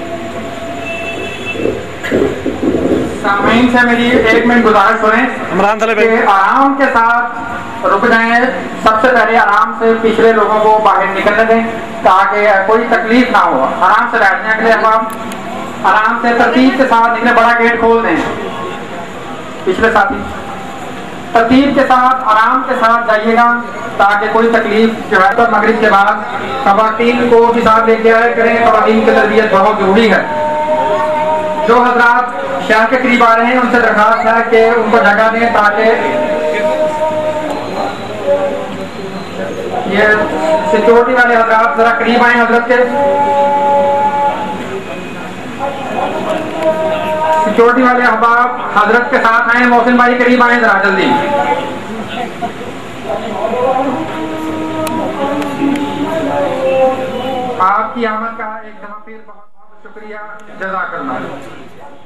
سامعین سے میری 1 منٹ گزارش سنیں کہ آرام کے ساتھ رک جائیں. سب سے پہلے آرام سے پچھلے لوگوں کو باہر نکلنے دیں تاکہ کوئی تکلیف نہ ہو. آرام سے بیٹھنے کے لیے ہم آرام سے ترتیب کے ساتھ نکلے. بڑا گیٹ کھول دیں. پچھلے ساتھی ترتیب کے ساتھ آرام کے ساتھ جائیے گا تاکہ کوئی تکلیف جو ہے. تو مغرب کے بعد خواتین کو بھی ساتھ لے کے آئے کریں. خواتین کی تربیت بہت ضروری ہے. جو حضرات شہر کے قریب آ رہے ہیں ان سے درخواست ہے کہ ان کو جگہ دیں تاکہ یہ سیکورٹی والے حضرات ذرا قریب آئیں. حضرت کے سیکورٹی والے احباب حضرت کے ساتھ آئیں. محسن بھائی قریب آئیں ذرا جلدی. آپ کی آمد کا ایک دفعہ پھر بہت بہت شکریہ. جزاک اللہ.